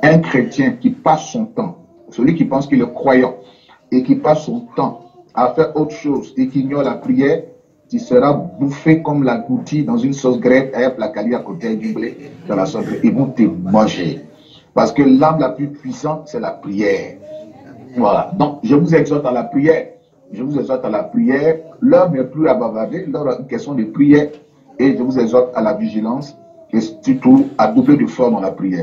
Un chrétien qui passe son temps, celui qui pense qu'il est croyant et qui passe son temps à faire autre chose et qui ignore la prière, tu seras bouffé comme la goutille dans une sauce grecque avec la calie à côté du blé dans la sauce grecque. Ils vont te manger. Parce que l'arme la plus puissante, c'est la prière. Voilà. Donc, je vous exhorte à la prière. Je vous exhorte à la prière. L'heure n'est plus à bavarder. L'heure est une question de prière. Et je vous exhorte à la vigilance et surtout à doubler d'efforts dans la prière.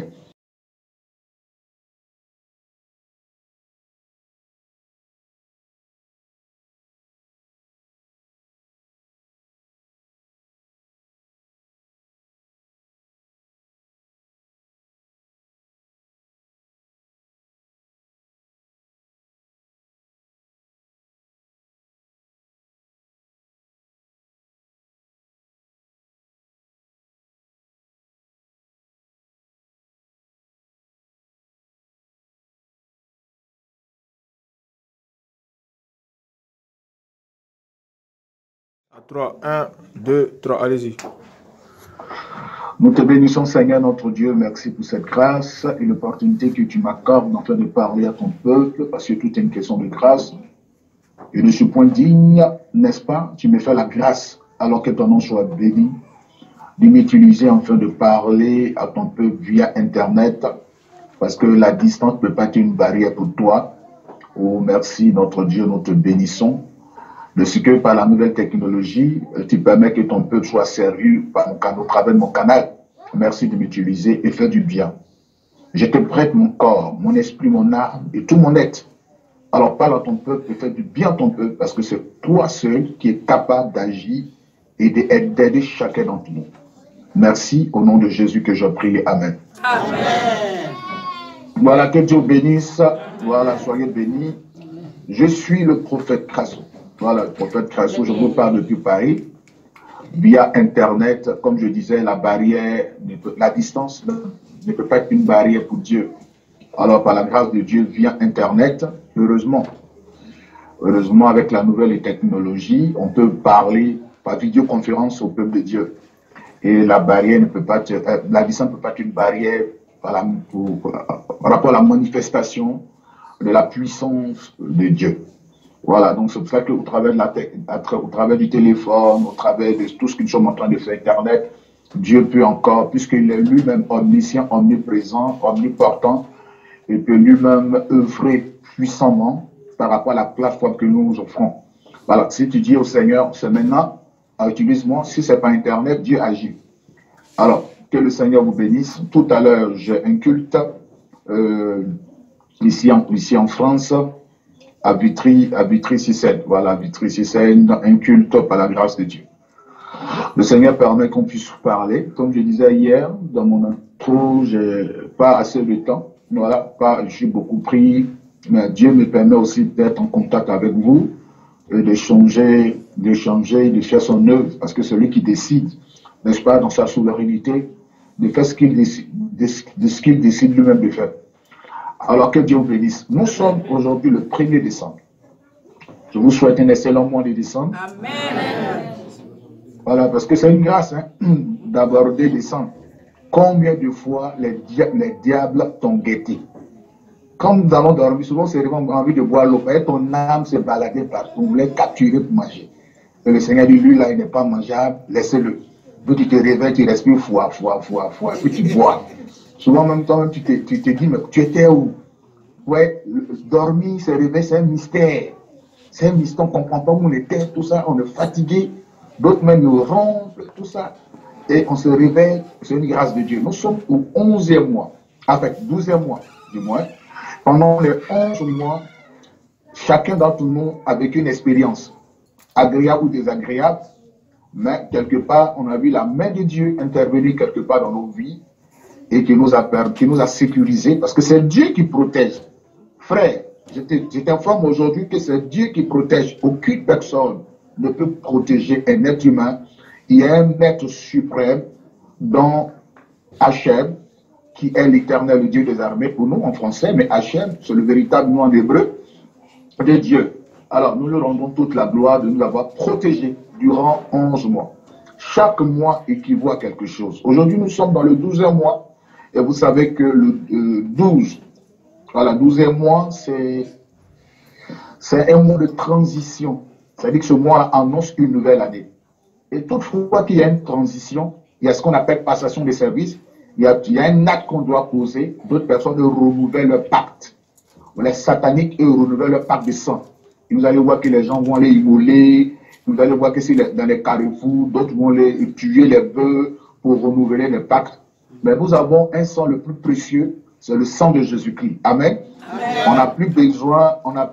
À 3, 1, 2, 3, allez-y. Nous te bénissons, Seigneur notre Dieu. Merci pour cette grâce et l'opportunité que tu m'accordes d'en de parler à ton peuple, parce que tout est une question de grâce. Je ne suis point digne, n'est-ce pas? Tu me fais la grâce, alors que ton nom soit béni, de m'utiliser afin de parler à ton peuple via Internet, parce que la distance ne peut pas être une barrière pour toi. Oh, merci, notre Dieu, nous te bénissons. De ce que par la nouvelle technologie, tu permets que ton peuple soit servi par au travers de mon canal. Merci de m'utiliser et faire du bien. Je te prête mon corps, mon esprit, mon âme et tout mon être. Alors parle à ton peuple et fais du bien à ton peuple, parce que c'est toi seul qui es capable d'agir et d'aider chacun d'entre nous. Merci au nom de Jésus que je prie. Amen. Amen. Voilà, que Dieu bénisse. Voilà, soyez bénis. Je suis le prophète Crasso. Voilà, le prophète Crasso, je vous parle depuis Paris, via Internet. Comme je disais, la barrière, la distance ne peut pas être une barrière pour Dieu. Alors, par la grâce de Dieu, via Internet, heureusement, avec la nouvelle technologie, on peut parler par vidéoconférence au peuple de Dieu. Et la barrière ne peut pas être, la distance ne peut pas être une barrière par rapport à la manifestation de la puissance de Dieu. Voilà, donc c'est pour ça qu'au travers au travers du téléphone, au travers de tout ce que nous sommes en train de faire Internet, Dieu peut encore, puisqu'il est lui-même omniscient, omniprésent, omniportant, il peut lui-même œuvrer puissamment par rapport à la plateforme que nous nous offrons. Voilà, si tu dis au Seigneur, c'est maintenant, utilise-moi, si ce n'est pas Internet, Dieu agit. Alors, que le Seigneur vous bénisse. Tout à l'heure, j'ai un culte ici en France, à Vitry-Sicenne. Voilà, Vitry-Sicenne, un culte par la grâce de Dieu. Le Seigneur permet qu'on puisse parler. Comme je disais hier, dans mon intro, j'ai pas assez de temps. Voilà, je suis beaucoup pris, mais Dieu me permet aussi d'être en contact avec vous, et d'échanger, de faire son œuvre, parce que celui qui décide, n'est-ce pas, dans sa souveraineté, de faire ce qu'il décide, de ce qu'il décide lui-même de faire. Alors que Dieu vous bénisse. Nous sommes aujourd'hui le 1er décembre. Je vous souhaite un excellent mois de décembre. Amen. Voilà, parce que c'est une grâce d'aborder décembre. Combien de fois les diables t'ont guetté? Quand nous allons dormir, souvent c'est vraiment envie de boire l'eau. Et ton âme se baladait partout, on voulait capturer pour manger. Et le Seigneur dit, lui là, il n'est pas mangeable, laissez-le. Puis tu te réveilles, tu respires foi, et puis tu bois. Souvent, en même temps, tu te dis, mais tu étais où? Ouais, dormir, se réveiller, c'est un mystère. C'est un mystère, on ne comprend pas où on était, tout ça, on est fatigué. D'autres même nous rompent, tout ça. Et on se réveille, c'est une grâce de Dieu. Nous sommes au 11e mois, en fait, 12e mois du mois. Pendant les 11 mois, chacun d'entre nous a vécu une expérience, agréable ou désagréable, mais quelque part, on a vu la main de Dieu intervenir quelque part dans nos vies et qui nous a sécurisés, parce que c'est Dieu qui protège. Frère, je t'informe aujourd'hui que c'est Dieu qui protège. Aucune personne ne peut protéger un être humain. Il y a un être suprême dont Hachem, qui est l'Éternel, le Dieu des armées, pour nous en français, mais Hachem, c'est le véritable nom en hébreu de Dieu. Alors nous lui rendons toute la gloire de nous avoir protégés durant 11 mois. Chaque mois équivaut à quelque chose. Aujourd'hui, nous sommes dans le 12e mois Et vous savez que le 12, voilà, 12e mois, c'est un mois de transition. C'est-à-dire que ce mois annonce une nouvelle année. Et toutefois qu'il y a une transition, il y a ce qu'on appelle passation des services. Il y a un acte qu'on doit poser. D'autres personnes renouvellent leur pacte. Les sataniques, eux, renouvellent leur pacte de sang. Et vous allez voir que les gens vont aller immoler. Vous allez voir que c'est dans les carrefours, d'autres vont les tuer les bœufs pour renouveler les pactes. Mais nous avons un sang le plus précieux, c'est le sang de Jésus-Christ. Amen. Amen. On n'a plus besoin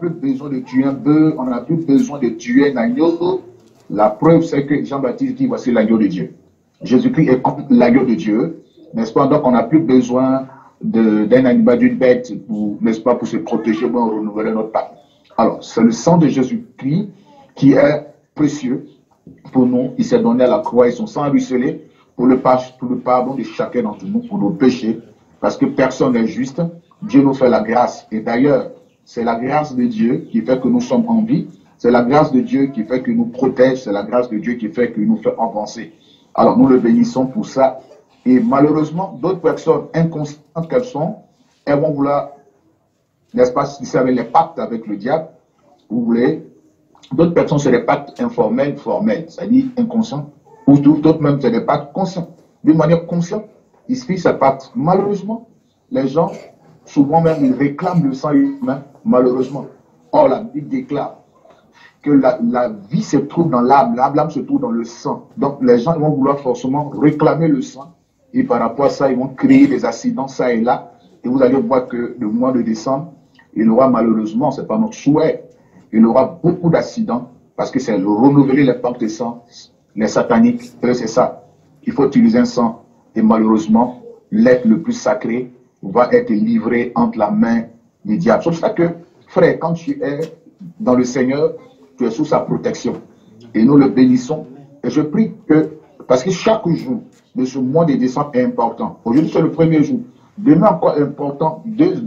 de tuer un bœuf, on n'a plus besoin de tuer un agneau. La preuve, c'est que Jean-Baptiste dit, voici l'agneau de Dieu. Jésus-Christ est comme l'agneau de Dieu, n'est-ce pas? Donc on n'a plus besoin d'un animal, d'une bête, n'est-ce pas, pour se protéger, pour renouveler notre pacte. Alors, c'est le sang de Jésus-Christ qui est précieux pour nous. Il s'est donné à la croix et son sang a ruisselé pour le pardon de chacun d'entre nous, pour nos péchés, parce que personne n'est juste. Dieu nous fait la grâce. Et d'ailleurs, c'est la grâce de Dieu qui fait que nous sommes en vie. C'est la grâce de Dieu qui fait que nous protège. C'est la grâce de Dieu qui fait que nous fait avancer. Alors, nous le bénissons pour ça. Et malheureusement, d'autres personnes inconscientes qu'elles sont, elles vont vouloir, n'est-ce pas, si c'est avec les pactes avec le diable, vous voulez. D'autres personnes, c'est des pactes informels, formels, c'est-à-dire inconscients, ou d'autres même, c'est des pactes conscients. D'une manière consciente, ils se fient ces pactes. Malheureusement, les gens, souvent même, ils réclament le sang humain, malheureusement. Or, la Bible déclare que la vie se trouve dans l'âme, l'âme se trouve dans le sang. Donc, les gens vont vouloir forcément réclamer le sang, et par rapport à ça, ils vont créer des accidents, ça et là, et vous allez voir que le mois de décembre, il aura malheureusement, ce n'est pas notre souhait, il aura beaucoup d'accidents parce que c'est renouveler les pactes de sang, les sataniques, c'est ça. Il faut utiliser un sang et malheureusement, l'être le plus sacré va être livré entre la main du diable. C'est pour ça que, frère, quand tu es dans le Seigneur, tu es sous sa protection. Et nous le bénissons. Et je prie que, parce que chaque jour de ce mois de décembre est important. Aujourd'hui, c'est le premier jour. Demain, encore important,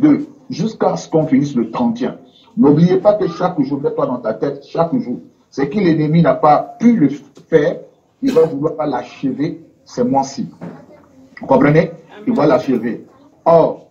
jusqu'à ce qu'on finisse le 31. N'oubliez pas que chaque jour, mets-toi dans ta tête, chaque jour, ce que l'ennemi n'a pas pu le faire, il va vouloir l'achever ces mois-ci. Vous comprenez? Il va l'achever. Or,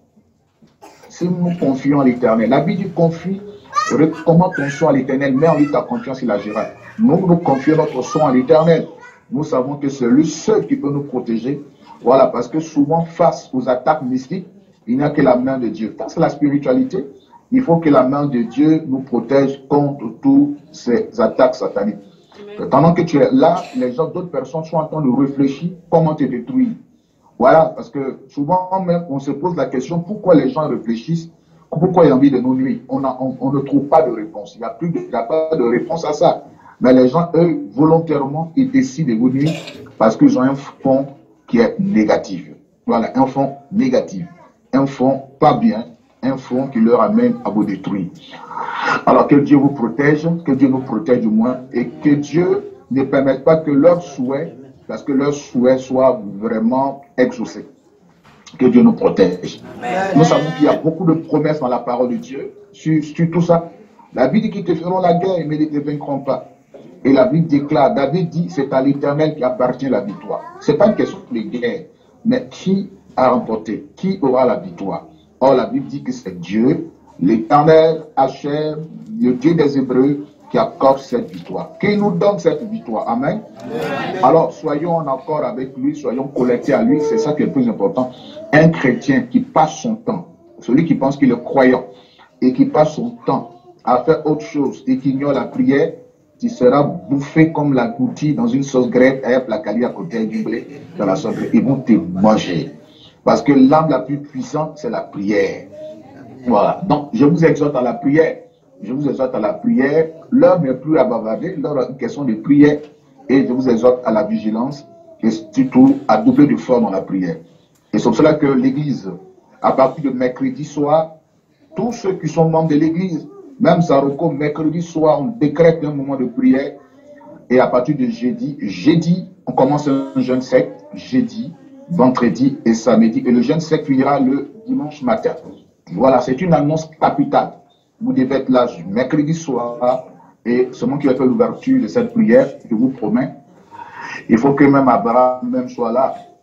si nous nous confions à l'Éternel, la Bible dit confie, recommande ton soin à l'Éternel, mets en lui ta confiance, il agira. Nous nous confions notre soin à l'Éternel. Nous savons que c'est lui seul qui peut nous protéger. Voilà, parce que souvent, face aux attaques mystiques, il n'y a que la main de Dieu. Ça, c'est la spiritualité. Il faut que la main de Dieu nous protège contre toutes ces attaques sataniques. Pendant que tu es là, les gens, d'autres personnes sont en train de réfléchir comment te détruire. Voilà, parce que souvent même, on se pose la question pourquoi les gens réfléchissent, pourquoi il y a envie de nous nuire. On ne trouve pas de réponse. Il n'y a pas de réponse à ça. Mais les gens, eux, volontairement, ils décident de vous nuire parce qu'ils ont un fond qui est négatif. Voilà, un fond négatif. Un fond pas bien. Un fond qui leur amène à vous détruire. Alors que Dieu vous protège, que Dieu nous protège du moins, et que Dieu ne permette pas que leurs souhaits, parce que leurs souhaits soient vraiment exaucés. Que Dieu nous protège. Amen. Nous savons qu'il y a beaucoup de promesses dans la parole de Dieu sur tout ça. La Bible dit qu'ils te feront la guerre, mais ils ne te vaincront pas. Et la Bible déclare, David dit, c'est à l'Éternel qui appartient la victoire. Ce n'est pas une question de guerre, mais qui a remporté? Qui aura la victoire? Or, la Bible dit que c'est Dieu, l'Éternel, Hachem, le Dieu des Hébreux, qui accorde cette victoire. Qu'il nous donne cette victoire. Amen. Amen. Alors, soyons en accord avec lui, soyons connectés à lui, c'est ça qui est le plus important. Un chrétien qui passe son temps, celui qui pense qu'il est croyant, et qui passe son temps à faire autre chose, et qui ignore la prière, qui sera bouffé comme la goutille dans une sauce grecque, avec la calie à côté du blé, dans la sauce grecque. Ils vont te manger. Parce que l'arme la plus puissante, c'est la prière. Voilà. Donc, je vous exhorte à la prière. Je vous exhorte à la prière. L'heure n'est plus à bavarder. L'heure est une question de prière. Et je vous exhorte à la vigilance. Et surtout, à doubler de force dans la prière. Et c'est pour cela que l'Église, à partir de mercredi soir, tous ceux qui sont membres de l'Église, même Saroko, mercredi soir, on décrète un moment de prière. Et à partir de jeudi, on commence un jeûne sec. Jeudi, vendredi et samedi. Et le jeûne sec finira le dimanche matin. Voilà, c'est une annonce capitale. Vous devez être là mercredi soir. Et c'est moi qui vais faire l'ouverture de cette prière. Je vous promets. Il faut que même Abraham même soit là.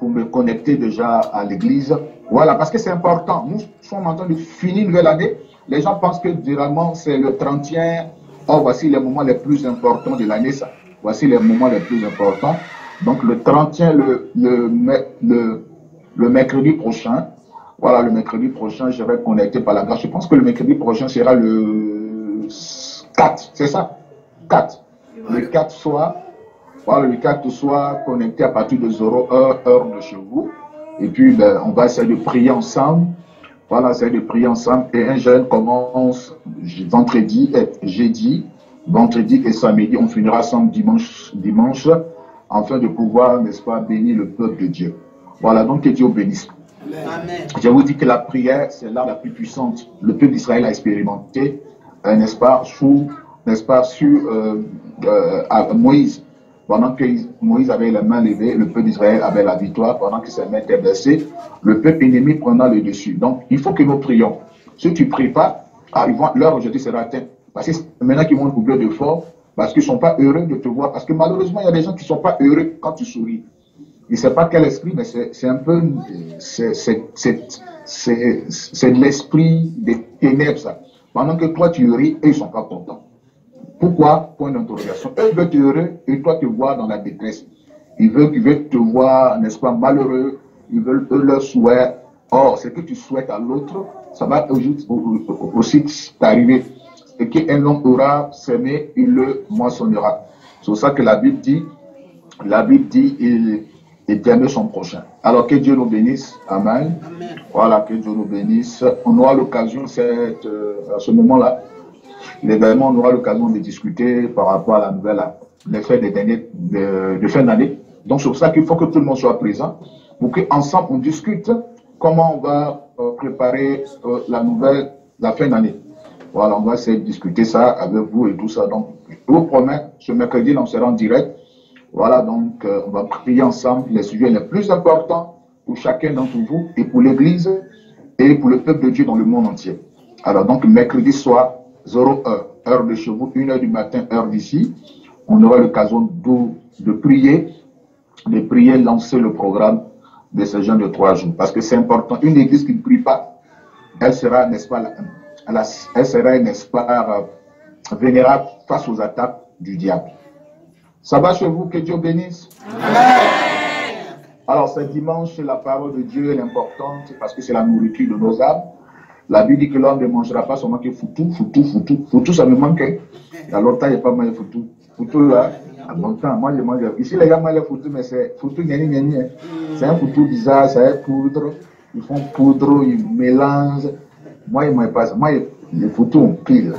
pour me connecter déjà à l'église. Voilà, parce que c'est important. Nous sommes en train de finir une nouvelle année. Les gens pensent que généralement c'est le 31. Oh, voici les moments les plus importants de l'année, ça. Voici les moments les plus importants. Donc le 31, le mercredi prochain. Voilà, le mercredi prochain, je vais connecter par la grâce. Je pense que le mercredi prochain sera le 4, c'est ça? 4. Le 4 soir. Voilà, le 4 soir, connecté à partir de 0h, heure de chez vous. Et puis, ben, on va essayer de prier ensemble. Voilà, essayer de prier ensemble. Et un jeûne commence vendredi et jeudi. Vendredi et samedi, on finira ensemble dimanche, afin de pouvoir, n'est-ce pas, bénir le peuple de Dieu. Voilà, donc que Dieu bénisse. Amen. Je vous dis que la prière, c'est l'arme la plus puissante. Le peuple d'Israël a expérimenté, n'est-ce pas, sur Moïse. Pendant que Moïse avait les mains levées, le peuple d'Israël avait la victoire. Pendant que ses mains étaient baissées, le peuple ennemi prenant le dessus. Donc, il faut que nous prions. Si tu ne pries pas, l'heure aujourd'hui sera atteinte. Parce que maintenant qu'ils vont doubler de fort, parce qu'ils ne sont pas heureux de te voir. Parce que malheureusement, il y a des gens qui ne sont pas heureux quand tu souris. Je ne sais pas quel esprit, mais c'est un peu, c'est de l'esprit des ténèbres, ça. Pendant que toi, tu ris, eux, ils ne sont pas contents. Pourquoi? Point d'interrogation. Eux, ils veulent te heureux et toi, te voir dans la détresse. Ils veulent te voir, n'est-ce pas, malheureux. Ils veulent, eux, leur souhait. Or, ce que tu souhaites à l'autre, ça va aussi t'arriver. Et qu'un homme aura semé, il le moissonnera. C'est pour ça que la Bible dit, d'aimer son prochain. Alors que Dieu nous bénisse. Amen. Amen. Voilà, que Dieu nous bénisse. On aura l'occasion, à ce moment-là, l'événement, on aura l'occasion de discuter par rapport à la nouvelle, les faits de fin d'année. Donc, c'est pour ça qu'il faut que tout le monde soit présent pour qu'ensemble, on discute comment on va préparer la fin d'année. Voilà, on va essayer de discuter ça avec vous et tout ça. Donc, je vous promets, ce mercredi, on sera en direct. Voilà, donc, on va prier ensemble les sujets les plus importants pour chacun d'entre vous et pour l'Église et pour le peuple de Dieu dans le monde entier. Alors, donc, mercredi soir, 0h, heure de chez vous, 1h du matin, heure d'ici, on aura l'occasion de prier, lancer le programme de ce genre de 3 jours. Parce que c'est important. Une Église qui ne prie pas, elle sera, n'est-ce pas, elle sera, n'est-ce pas, vénérable face aux attaques du diable. Ça va chez vous, que Dieu bénisse. Amen. Alors, ce dimanche, la parole de Dieu est importante parce que c'est la nourriture de nos âmes. La Bible dit que l'homme ne mangera pas seulement que foutou. Foutou, ça me manque. Il y a longtemps, il n'y a pas mangé foutou. Foutou, là, à longtemps, moi, je mange. Ici, les gens mangent foutou, mais c'est foutou, gna. C'est un foutou bizarre, c'est un poudre. Ils font poudre, ils mélangent. Moi, ils ne mangent pas ça. Moi, les foutus, on pile.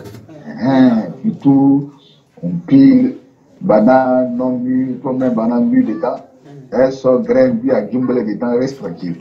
Foutou, on pile. Banane non mûre, toi même banane mûre dedans, elle sort graine, puis à jumble dedans, reste tranquille.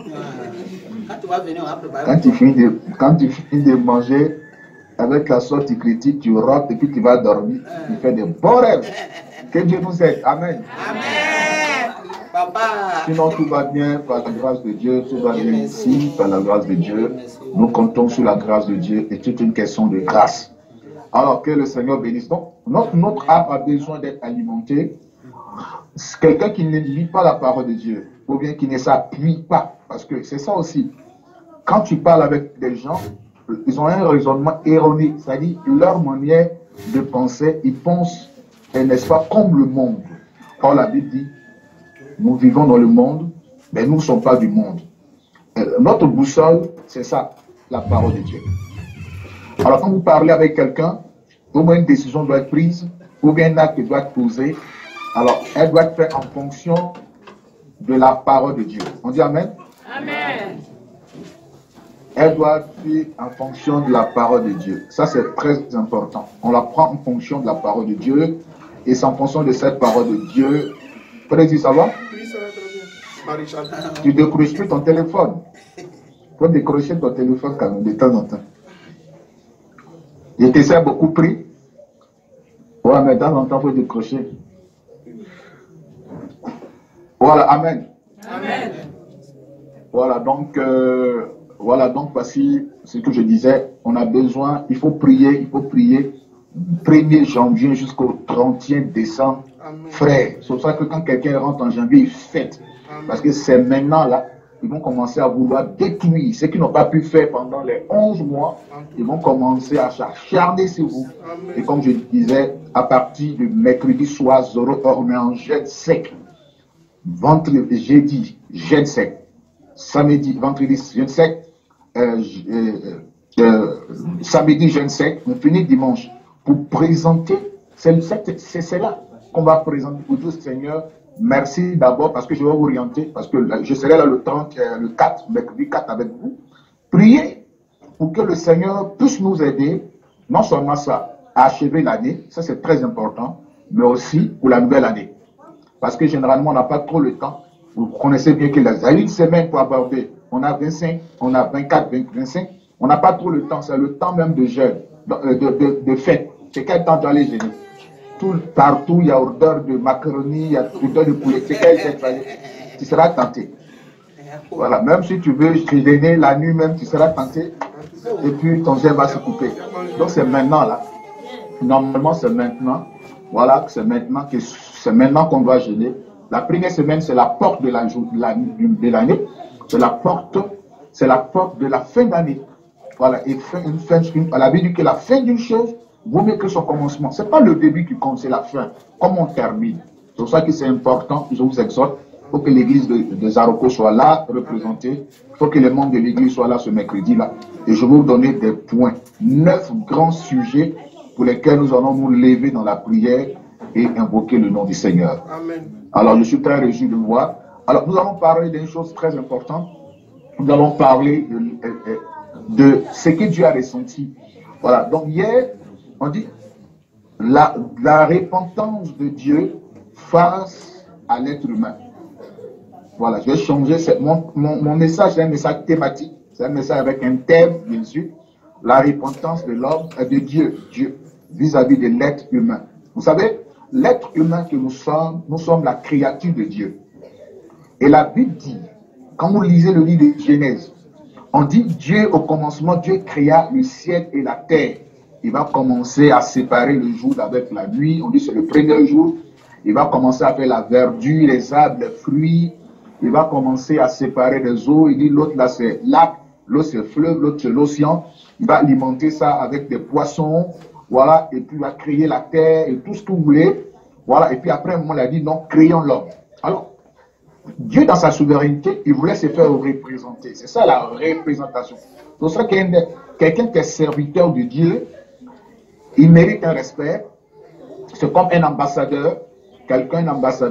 Quand tu finis de manger, avec la sorte tu critiques, tu rotes et puis tu vas dormir, tu fais des bons rêves. Que Dieu nous aide. Amen. Amen. Papa. Sinon tout va bien par la grâce de Dieu, tout va bien ici par la grâce de Dieu. Nous comptons sur la grâce de Dieu et c'est une question de grâce. Alors que le Seigneur bénisse. Donc, notre âme a besoin d'être alimentée. Quelqu'un qui ne lit pas la parole de Dieu, ou bien qui ne s'appuie pas, parce que c'est ça aussi. Quand tu parles avec des gens, ils ont un raisonnement erroné, c'est-à-dire leur manière de penser, ils pensent, n'est-ce pas, comme le monde. Or, la Bible dit, nous vivons dans le monde, mais nous ne sommes pas du monde. Notre boussole, c'est ça, la parole de Dieu. Alors, quand vous parlez avec quelqu'un, au moins une décision doit être prise, ou bien un acte doit être posé. Alors, elle doit être faite en fonction de la parole de Dieu. On dit Amen? Amen. Elle doit être faite en fonction de la parole de Dieu. Ça, c'est très important. On la prend en fonction de la parole de Dieu, et c'est en fonction de cette parole de Dieu. Président, ça va? Oui, ça va très bien. Tu décroches plus ton téléphone. Il faut décrocher ton téléphone quand même, de temps en temps. Je t'essaie beaucoup pris. Ouais, mais de temps en temps, il faut décrocher. Voilà, Amen. Amen. Voilà, donc voici ce que je disais. On a besoin, il faut prier 1er janvier jusqu'au 31 décembre. Amen. Frère, c'est pour ça que quand quelqu'un rentre en janvier, il fête. Parce que c'est maintenant là, ils vont commencer à vouloir détruire ce qu'ils n'ont pas pu faire pendant les 11 mois. Ils vont commencer à s'acharner sur vous. Et comme je disais, à partir de mercredi soir, on est en jeûne sec. Vendredi, jeudi, jeûne sec. Samedi, vendredi, jeûne sec. Samedi, jeûne sec. On finit dimanche. Pour présenter, c'est là qu'on va présenter pour dire Seigneur, merci d'abord parce que je vais vous orienter, parce que je serai là le 30, le 4, mercredi 4 avec vous. Priez pour que le Seigneur puisse nous aider, non seulement ça, à achever l'année, ça c'est très important, mais aussi pour la nouvelle année. Parce que généralement, on n'a pas trop le temps. Vous connaissez bien qu'il y a une semaine pour aborder. On a 25, on a 24, 25. On n'a pas trop le temps. C'est le temps même de jeûne, de fête. C'est quel temps d'aller jeûner? Partout, il y a odeur de macaroni, il y a odeur de poulet. C'est quel temps d'aller? Tu seras tenté. Voilà, même si tu veux jeûner la nuit même, tu seras tenté. Et puis ton jeûne va se couper. Donc c'est maintenant là. Normalement, c'est maintenant. Voilà, c'est maintenant qu'on doit jeûner. La première semaine, c'est la porte de l'année. C'est la porte de la fin d'année. Voilà, et la Bible dit que la fin d'une chose vaut mieux que son commencement. Ce n'est pas le début qui compte, c'est la fin. Comment on termine. C'est pour ça que c'est important, je vous exhorte, il faut que l'église de Zaroko soit là, représentée. Il faut que les membres de l'église soient là ce mercredi-là. Et je vais vous donner des points. 9 grands sujets pour lesquels nous allons nous lever dans la prière et invoquer le nom du Seigneur. Amen. Alors, je suis très réjoui de vous voir. Alors, nous allons parler d'une chose très importante. Nous allons parler de ce que Dieu a ressenti. Voilà. Donc, hier, on dit la repentance de Dieu face à l'être humain. Voilà. Je vais changer. Mon message, c'est un message thématique. C'est un message avec un thème, bien sûr. La repentance de l'homme et de Dieu vis-à-vis de l'être humain. Vous savez, l'être humain que nous sommes la créature de Dieu. Et la Bible dit, quand vous lisez le livre de Genèse, on dit Dieu, au commencement, Dieu créa le ciel et la terre. Il va commencer à séparer le jour avec la nuit. On dit c'est le premier jour. Il va commencer à faire la verdure, les arbres, les fruits. Il va commencer à séparer les eaux. Il dit l'autre là c'est lac, l'autre c'est fleuve, l'autre c'est l'océan. Il va alimenter ça avec des poissons. Voilà, et puis il va créer la terre et tout ce que vous voulez. Voilà, et puis après, on a dit non, créons l'homme. Alors, Dieu, dans sa souveraineté, il voulait se faire représenter. C'est ça la représentation. C'est pour ça que quelqu'un qui est serviteur de Dieu, il mérite un respect. C'est comme un ambassadeur. Un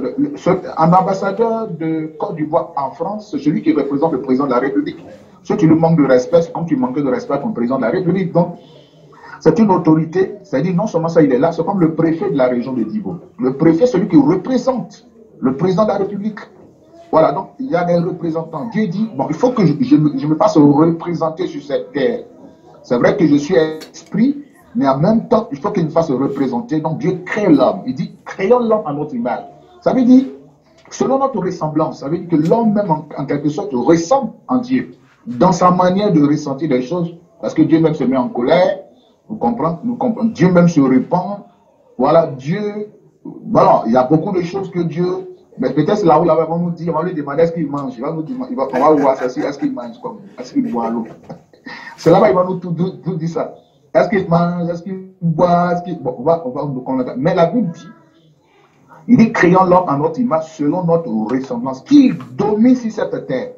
ambassadeur de Côte d'Ivoire en France, c'est celui qui représente le président de la République. Si tu lui manques de respect, c'est comme tu manquais de respect à ton président de la République. Donc, c'est une autorité, c'est-à-dire non seulement ça, il est là, c'est comme le préfet de la région de Divo. Le préfet, celui qui représente le président de la République. Voilà, donc il y a des représentants. Dieu dit, bon, il faut que je me fasse représenter sur cette terre. C'est vrai que je suis esprit, mais en même temps, il faut qu'il me fasse représenter. Donc Dieu crée l'homme. Il dit, créons l'homme à notre image. Ça veut dire, selon notre ressemblance, ça veut dire que l'homme même en quelque sorte ressemble en Dieu. Dans sa manière de ressentir les choses, parce que Dieu même se met en colère. Vous comprenez? Dieu même se répand. Voilà, Dieu. Voilà, il y a beaucoup de choses que Dieu. Mais peut-être là où là, on va nous dire, on va lui demander est-ce qu'il mange. On va voir ça, est-ce qu'il mange, est-ce qu'il boit l'eau. C'est là-bas, il va nous tout dire ça. Est-ce qu'il mange, est-ce qu'il boit, est-ce qu'il. Bon, on va nous connaître. Mais la Bible dit, il dit créons l'homme en notre image, selon notre ressemblance, qui domine sur cette terre.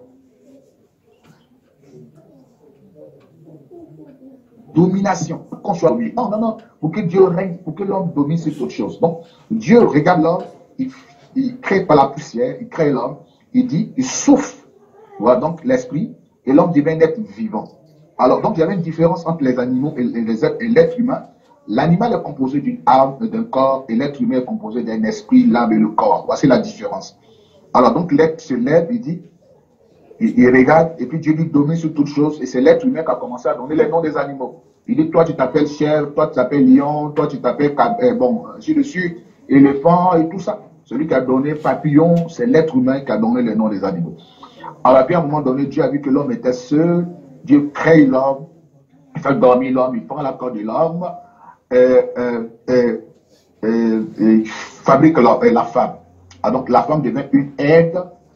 Domination, qu'on soit oublié. Non, pour que Dieu règne, pour que l'homme domine sur toute chose. Donc, Dieu regarde l'homme, il crée par la poussière, il crée l'homme, il dit, il souffle, voilà donc l'esprit, et l'homme devient être vivant. Alors, donc, il y avait une différence entre les animaux et l'être humain. L'animal est composé d'une âme et d'un corps, et l'être humain est composé d'un esprit, l'âme et le corps. Voici la différence. Alors, donc, l'être se lève, il dit, il regarde, et puis Dieu lui domine sur toutes choses, et c'est l'être humain qui a commencé à donner les noms des animaux. Il dit, toi tu t'appelles chèvre, toi tu t'appelles lion, toi tu t'appelles, ainsi de suite, éléphant et tout ça. Celui qui a donné papillon, c'est l'être humain qui a donné les noms des animaux. Alors puis à un moment donné, Dieu a vu que l'homme était seul, Dieu crée l'homme, il fait dormir l'homme, il prend la corps de l'homme, il fabrique la femme. Alors donc la femme devient une aide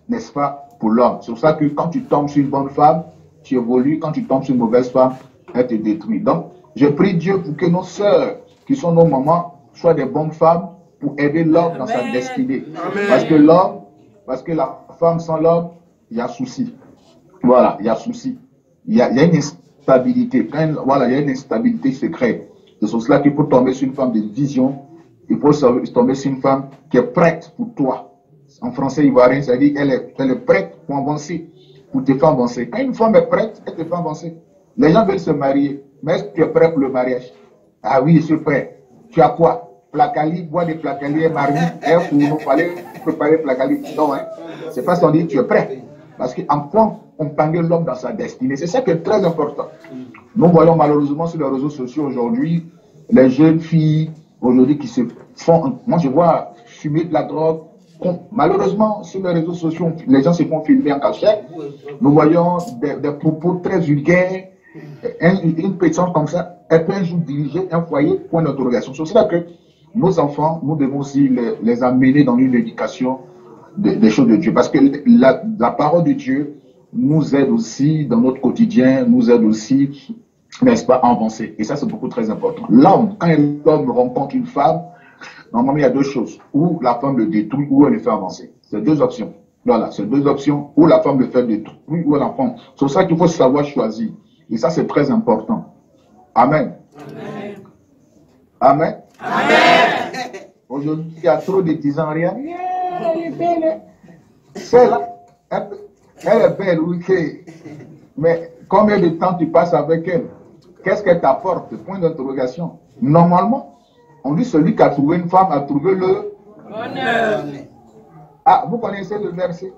n'est-ce pas, pour l'homme. C'est pour ça que quand tu tombes sur une bonne femme, tu évolues. Quand tu tombes sur une mauvaise femme, elle te détruit. Donc, je prie Dieu pour que nos sœurs, qui sont nos mamans, soient des bonnes femmes pour aider l'homme dans sa destinée. Parce que l'homme, parce que la femme sans l'homme, il y a souci. Voilà, il y a souci. Il y a une instabilité. Voilà, il y a une instabilité secrète. C'est pour cela qu'il faut tomber sur une femme de vision. Il faut tomber sur une femme qui est prête pour toi. En français ivoirien, ça dit qu'elle est prête pour avancer, pour te faire avancer. Quand une femme est prête, elle te fait avancer. Les gens veulent se marier, mais est-ce que tu es prêt pour le mariage? Ah oui, je suis prêt. Tu as quoi? Placali, bois des placali et marmite, pour nous fallait préparer placali. Non, hein. C'est pas ça, on dit tu es prêt. Parce qu'en quoi on peigne l'homme dans sa destinée. C'est ça qui est très important. Nous voyons malheureusement sur les réseaux sociaux aujourd'hui, les jeunes filles aujourd'hui qui se font, moi je vois fumer de la drogue. Malheureusement, sur les réseaux sociaux, les gens se font filmer en cachette. Nous voyons des propos très vulgaires. Une personne comme ça, elle peut un jour diriger un foyer, point d'interrogation. C'est ça que nos enfants, nous devons aussi les amener dans une éducation des choses de Dieu. Parce que la parole de Dieu nous aide aussi dans notre quotidien, nous aide aussi, n'est-ce pas, à avancer. Et ça, c'est beaucoup très important. L'homme, quand l'homme rencontre une femme, normalement, il y a deux choses. Ou la femme le détruit, ou elle le fait avancer. C'est deux options. Voilà, c'est deux options. Ou la femme le fait détruire, ou elle en prend. C'est pour ça qu'il faut savoir choisir. Et ça, c'est très important. Amen. Amen. Amen. Amen. Aujourd'hui, il y a trop de disant rien. Elle est belle. Celle-là, elle est belle, oui. Mais combien de temps tu passes avec elle? Qu'est-ce qu'elle t'apporte? Point d'interrogation. Normalement, on dit celui qui a trouvé une femme a trouvé le bonheur. Ah, vous connaissez le verset?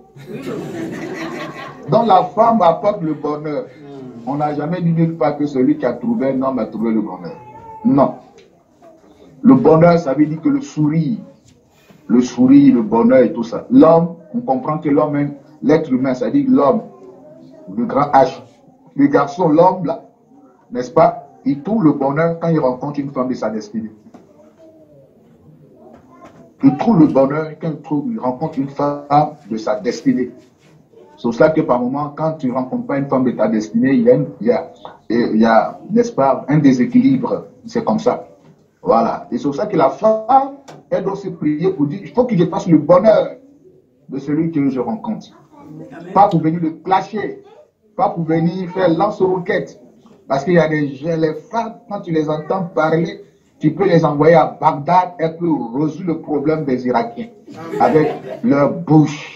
Donc la femme apporte le bonheur. On n'a jamais dit nulle part que celui qui a trouvé un homme a trouvé le bonheur. Non. Le bonheur, ça veut dire que le sourire, le bonheur et tout ça. L'homme, on comprend que l'homme, l'être humain, ça dit l'homme, le grand H. Le garçon, l'homme, là, n'est-ce pas? Il trouve le bonheur quand il rencontre une femme de sa destinée. Il trouve le bonheur quand il rencontre une femme de sa destinée. C'est pour cela que par moment, quand tu ne rencontres pas une femme de ta destinée, il y a, n'est-ce pas, un déséquilibre. C'est comme ça. Voilà. Et c'est pour ça que la femme, elle doit se prier pour dire, il faut que je fasse le bonheur de celui que je rencontre. Amen. Pas pour venir le clasher. Pas pour venir faire lance-roquette. Parce qu'il y a les femmes, quand tu les entends parler, tu peux les envoyer à Bagdad, elles peuvent résoudre le problème des Irakiens. Avec leur bouche.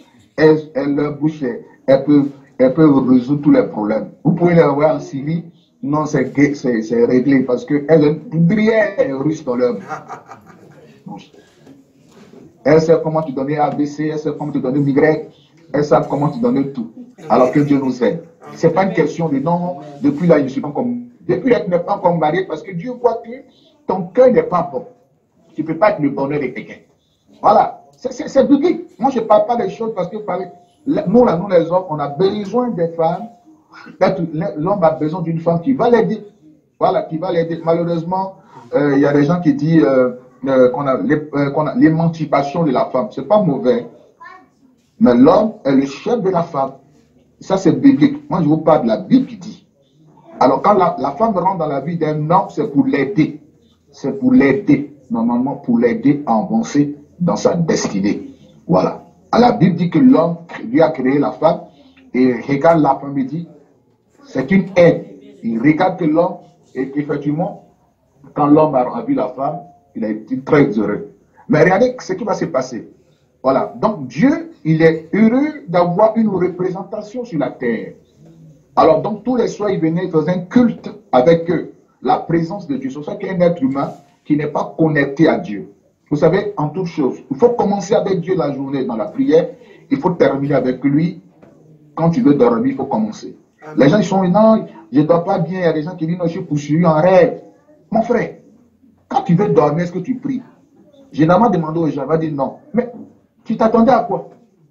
Leur bouche, elles peuvent résoudre tous les problèmes. Vous pouvez les envoyer en Syrie, non, c'est réglé, parce qu'elles ont une brillère russe dans leur bouche. Elles savent comment te donner ABC, elles savent comment te donner Y, elles savent comment te donner tout. Alors que Dieu nous aide. Ce n'est pas une question de non, depuis là, je ne suis pas comme. Depuis là, tu n'es pas encore marié parce que Dieu voit que ton cœur n'est pas bon. Tu ne peux pas être le bonheur de quelqu'un. Voilà. C'est biblique. Moi, je ne parle pas des choses parce que nous, là, nous les hommes, on a besoin des femmes. L'homme a besoin d'une femme qui va l'aider. Voilà, qui va l'aider. Malheureusement, il y a des gens qui disent qu'on a l'émancipation de la femme. Ce n'est pas mauvais. Mais l'homme est le chef de la femme. Ça, c'est biblique. Moi, je vous parle de la Bible qui dit. Alors, quand la femme rentre dans la vie d'un homme, c'est pour l'aider. C'est pour l'aider. Normalement, pour l'aider à avancer dans sa destinée. Voilà. Alors, la Bible dit que l'homme, lui a créé la femme, et regarde la femme et dit, c'est une aide. Il regarde que l'homme, et effectivement, quand l'homme a vu la femme, il a été très heureux. Mais regardez ce qui va se passer. Voilà. Donc, Dieu, il est heureux d'avoir une représentation sur la terre. Alors, donc, tous les soirs, il venait, il faisait un culte avec eux, la présence de Dieu. C'est pour ça qu'il y a un être humain qui n'est pas connecté à Dieu. Vous savez, en toute chose, il faut commencer avec Dieu la journée dans la prière, il faut terminer avec lui. Quand tu veux dormir, il faut commencer. Amen. Les gens, ils sont, non, je ne dors pas bien. Il y a des gens qui disent, non, je suis poursuivi en rêve. Mon frère, quand tu veux dormir, est-ce que tu pries? Généralement, demandé aux gens, va dire non. Mais tu t'attendais à quoi?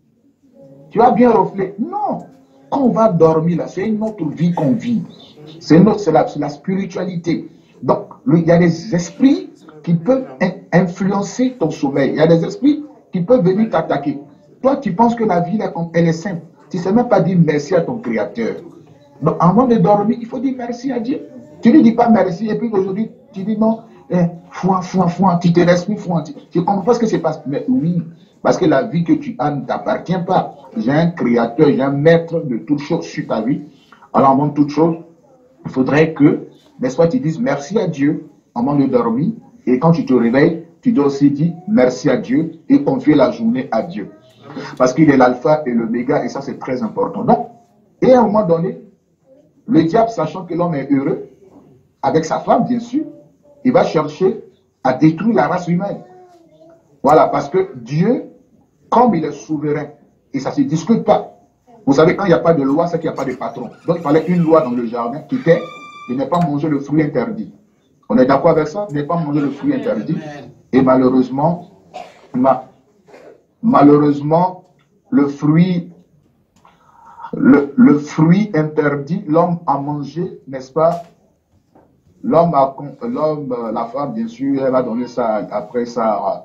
Tu as bien reflé? Non. Quand on va dormir, là, c'est une autre vie qu'on vit. C'est la spiritualité. Donc, il y a des esprits qui peuvent influencer ton sommeil. Il y a des esprits qui peuvent venir t'attaquer. toi, tu penses que la vie, elle est simple. Tu ne sais même pas dire merci à ton Créateur. Donc, avant de dormir, il faut dire merci à Dieu. Tu ne lui dis pas merci, et puis aujourd'hui, tu dis non, foin, tu te laisses plus foin. Tu comprends pas ce que c'est passe. Mais oui, parce que la vie que tu as ne t'appartient pas. J'ai un Créateur, j'ai un maître de toutes choses sur ta vie. Alors, avant toute chose, il faudrait que, n'est-ce pas, tu dises merci à Dieu avant de dormir. Et quand tu te réveilles, tu dois aussi dire merci à Dieu et confier la journée à Dieu. Parce qu'il est l'alpha et l'oméga, et ça, c'est très important. Donc, et à un moment donné, le diable, sachant que l'homme est heureux, avec sa femme, bien sûr, il va chercher à détruire la race humaine. Voilà, parce que Dieu, comme il est souverain, et ça ne se discute pas. Vous savez, quand il n'y a pas de loi, c'est qu'il n'y a pas de patron. Donc, il fallait une loi dans le jardin qui était de ne pas manger le fruit interdit. On est d'accord avec ça? Ne pas manger le fruit interdit. Et malheureusement, le fruit interdit, l'homme a mangé, n'est-ce pas? La femme, bien sûr, elle va donner ça après ça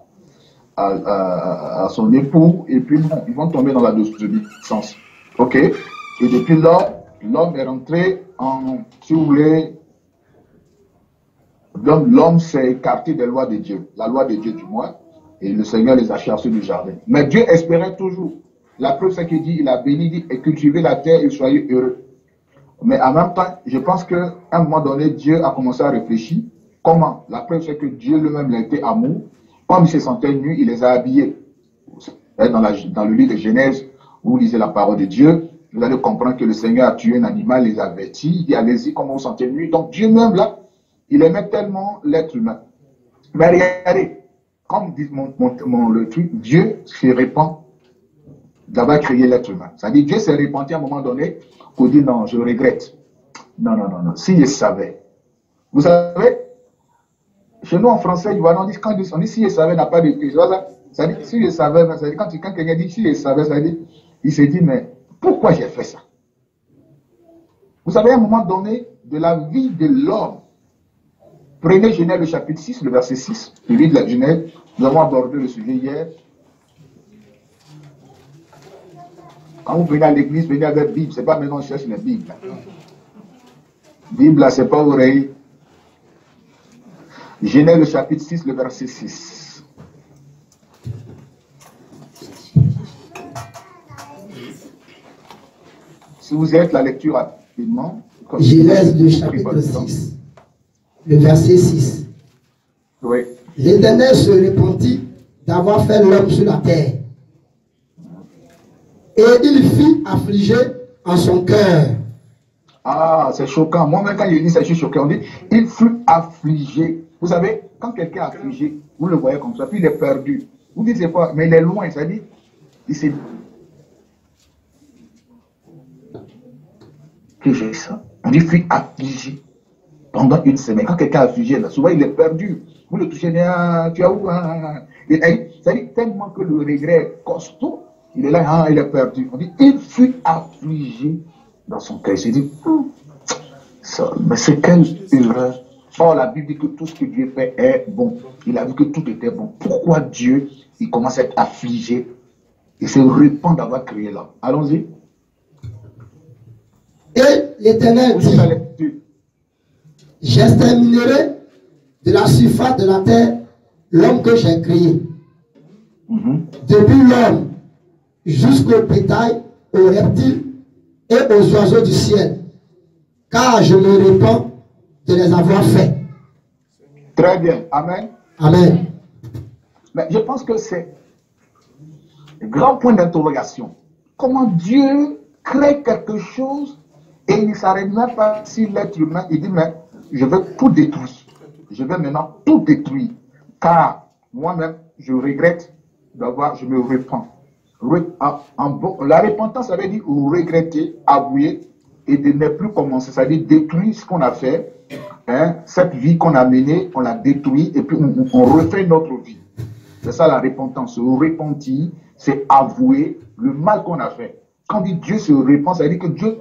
à son époux, et puis bon, ils vont tomber dans la désobéissance. Ok? Et depuis là, l'homme est rentré en, si vous voulez, l'homme s'est écarté des lois de Dieu, la loi de Dieu du moins, et le Seigneur les a chassés du jardin. Mais Dieu espérait toujours. La preuve, c'est qu'il dit, il a béni, dit, et cultivez la terre et soyez heureux. Mais en même temps, je pense qu'à un moment donné, Dieu a commencé à réfléchir. Comment? La preuve, c'est que Dieu lui-même a été amour. Comme il se sentait nu, il les a habillés. Dans le livre de Genèse, où vous lisez la parole de Dieu, vous allez comprendre que le Seigneur a tué un animal, les avertit, il dit, allez-y, comment vous sentez nu. Donc Dieu même, là, il aimait tellement l'être humain. Mais regardez, comme dit le truc, Dieu se répand d'avoir créé l'être humain. C'est-à-dire, Dieu s'est repenti à un moment donné pour dire non, je regrette. Non. Si je savais. Vous savez, chez nous en français, quand on dit si je savais n'a pas de prix. Ça dit si je savais, ça dit, quand quelqu'un dit si je savais, ça dit, il se dit mais pourquoi j'ai fait ça? Vous savez, à un moment donné de la vie de l'homme, prenez Genèse le chapitre 6, le verset 6, le livre de la Genèse, nous avons abordé le sujet hier. Quand vous venez à l'église, venez avec la Bible. Ce n'est pas maintenant on cherche la Bible. Bible, là, ce n'est pas oreille. Genèse le chapitre 6, le verset 6. Si vous êtes la lecture rapidement. Genèse le chapitre 6, le verset 6. Oui. L'Éternel se repentit d'avoir fait l'homme sur la terre. Et il fit affliger en son cœur. Ah, c'est choquant. Moi-même, quand il dit ça, je suis choqué. On dit, il fut affligé. Vous savez, quand quelqu'un est affligé, vous le voyez comme ça, puis il est perdu. Vous dites, c'est quoi? Mais il est loin, ça dit, il s'est dit que j'ai ça. On dit, il fut affligé pendant une semaine. Quand quelqu'un est affligé, là, souvent il est perdu. Vous le touchez, tu as où? Ça dit tellement que le regret est costaud. Il est là, il est perdu. On dit, il fut affligé dans son cœur. Il s'est dit, mais c'est quelle erreur. Or, la Bible dit que tout ce que Dieu fait est bon. Il a vu que tout était bon. Pourquoi Dieu, il commence à être affligé? Il se repent d'avoir créé l'homme. Allons-y. Et l'Éternel dit, j'exterminerai de la surface de la terre l'homme que j'ai créé. Depuis l'homme jusqu'au bétail, aux reptiles et aux oiseaux du ciel, car je me répands de les avoir faits. Très bien. Amen. Amen. Mais je pense que c'est un grand point d'interrogation. Comment Dieu crée quelque chose et il ne s'arrête même pas si l'être humain, il dit, mais je vais tout détruire. Je vais maintenant tout détruire. Car moi-même, je regrette d'avoir, je me repens. La repentance, ça veut dire regretter, avouer et de ne plus commencer. Ça veut dire détruire ce qu'on a fait, cette vie qu'on a menée, on l'a détruit et puis on refait notre vie. C'est ça la repentance. Se repentir, c'est avouer le mal qu'on a fait. Quand on dit Dieu se repent, ça veut dire que Dieu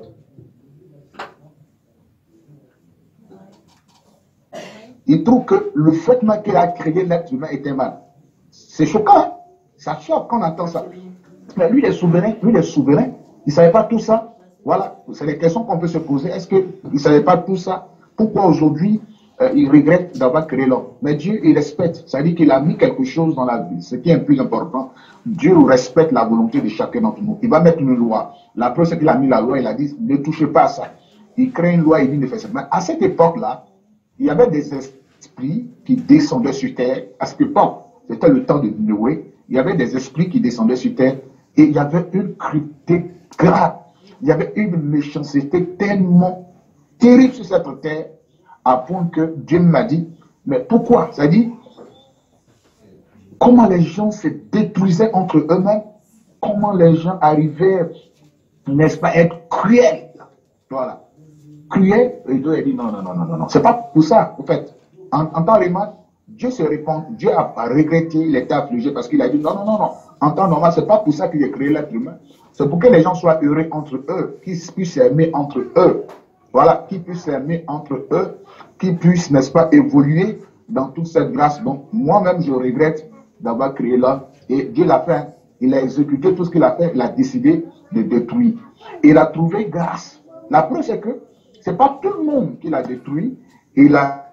il trouve que le fait qu'il a créé l'être humain était mal. C'est choquant, hein? Ça choque quand on entend ça. Mais lui, il est souverain. Lui, il est souverain. Il ne savait pas tout ça. Voilà. C'est les questions qu'on peut se poser. Est-ce qu'il ne savait pas tout ça? Pourquoi aujourd'hui, il regrette d'avoir créé l'homme? Mais Dieu, il respecte. Ça veut dire qu'il a mis quelque chose dans la vie. Ce qui est le plus important, Dieu respecte la volonté de chacun d'entre nous. Il va mettre une loi. La preuve, c'est qu'il a mis la loi. Il a dit, ne touchez pas à ça. Il crée une loi, il dit, ne faites ça. Mais à cette époque-là, il y avait des esprits qui descendaient sur terre. À cette époque, c'était le temps de Noé. Il y avait des esprits qui descendaient sur terre. Et il y avait une cruauté grave. Il y avait une méchanceté tellement terrible sur cette terre, à point que Dieu m'a dit, mais pourquoi? C'est-à-dire, comment les gens se détruisaient entre eux-mêmes, comment les gens arrivaient, n'est-ce pas, à être cruels. Voilà. Cruels, et Dieu a dit, non, c'est pas pour ça, en fait. En temps normal, Dieu se répand, Dieu a regretté, il était affligé parce qu'il a dit, non. En temps normal, c'est pas pour ça qu'il a créé l'être humain. C'est pour que les gens soient heureux entre eux, qu'ils puissent s'aimer entre eux. Voilà, qu'ils puissent s'aimer entre eux, qu'ils puissent, n'est-ce pas, évoluer dans toute cette grâce. Donc, moi-même, je regrette d'avoir créé l'homme. Et Dieu l'a fait. Il a exécuté tout ce qu'il a fait. Il a décidé de détruire. Et il a trouvé grâce. La preuve, c'est que ce n'est pas tout le monde qu'il a détruit. Il a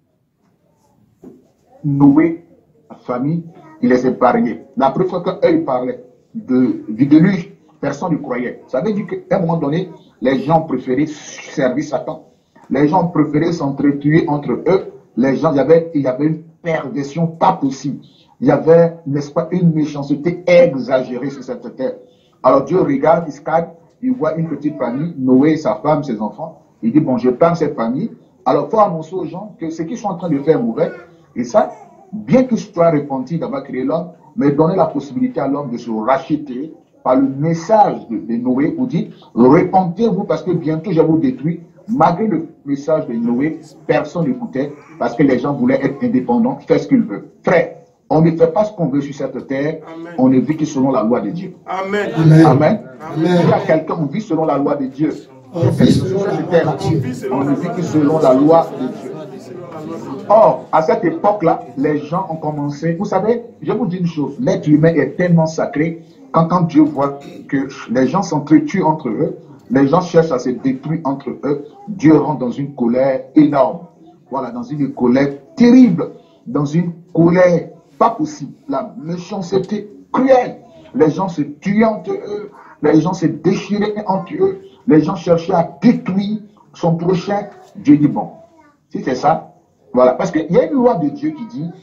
noué la famille. Il les a épargnés. La preuve, c'est qu'eux, ils parlaient du déluge. Personne ne croyait. Ça veut dire qu'à un moment donné, les gens préféraient servir Satan. Les gens préféraient s'entretuer entre eux. Les gens, il y avait une perversion pas possible. Il y avait, n'est-ce pas, une méchanceté exagérée sur cette terre. Alors Dieu regarde, il se calme, il voit une petite famille, Noé, sa femme, ses enfants. Il dit, bon, je parle cette famille. Alors il faut annoncer aux gens que ce qu'ils sont en train de faire est mauvais. Et ça, bien que ce soit repenti d'avoir créé l'homme, mais donner la possibilité à l'homme de se racheter par le message de Noé, vous dit, repentez-vous parce que bientôt je vous détruis. Malgré le message de Noé, personne n'écoutait parce que les gens voulaient être indépendants, faire ce qu'ils veulent. Frère, on ne fait pas ce qu'on veut sur cette terre, Amen. On ne vit que selon la loi de Dieu. Amen. Amen. Amen. Amen. Il y a quelqu'un, on vit selon la loi de Dieu. On vit selon la loi de Dieu. On ne vit que selon la loi de Dieu. Or, à cette époque-là, les gens ont commencé, vous savez, je vous dis une chose, l'être humain est tellement sacré, quand Dieu voit que les gens s'entretuent entre eux, les gens cherchent à se détruire entre eux, Dieu rentre dans une colère énorme. Voilà, dans une colère terrible, dans une colère pas possible. La méchanceté cruelle. Les gens se tuaient entre eux, les gens se déchiraient entre eux, les gens cherchaient à détruire son prochain. Dieu dit, bon, si c'est ça, voilà. Parce qu'il y a une loi de Dieu qui dit,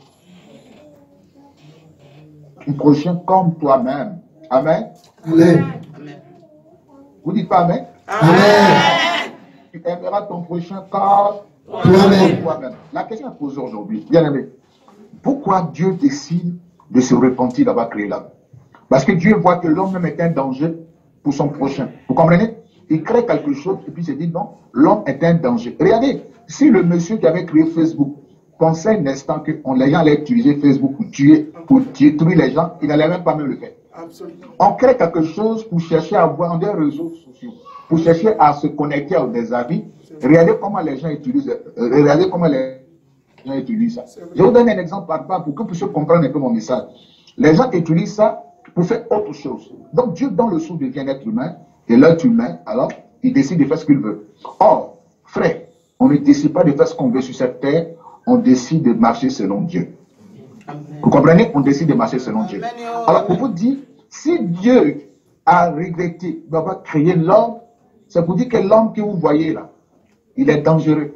ton prochain comme toi-même. Amen. Amen. Vous dites pas Amen? Amen. Tu aimeras ton prochain comme toi-même. La question est posée aujourd'hui, bien aimé. Pourquoi Dieu décide de se repentir d'avoir créé l'homme? Parce que Dieu voit que l'homme même est un danger pour son prochain. Vous comprenez? Il crée quelque chose et puis il se dit non, l'homme est un danger. Regardez, si le monsieur qui avait créé Facebook pensait un instant qu'on allait utiliser Facebook pour détruire les gens, il n'allait même pas me le faire. Absolument. On crée quelque chose pour chercher à avoir des réseaux sociaux, pour chercher à se connecter à des avis. Regardez comment les gens utilisent, ça. Je vous donne un exemple par rapport pour que vous puissiez comprendre un peu mon message. Les gens utilisent ça pour faire autre chose. Donc Dieu, dans le sou devient un être humain, et l'être humain, alors, il décide de faire ce qu'il veut. Or, frère, on ne décide pas de faire ce qu'on veut sur cette terre, on décide de marcher selon Dieu. Amen. Vous comprenez? On décide de marcher selon Dieu. Alors, pour vous dire, si Dieu a regretté d'avoir créé l'homme, c'est pour dire que l'homme que vous voyez là, il est dangereux.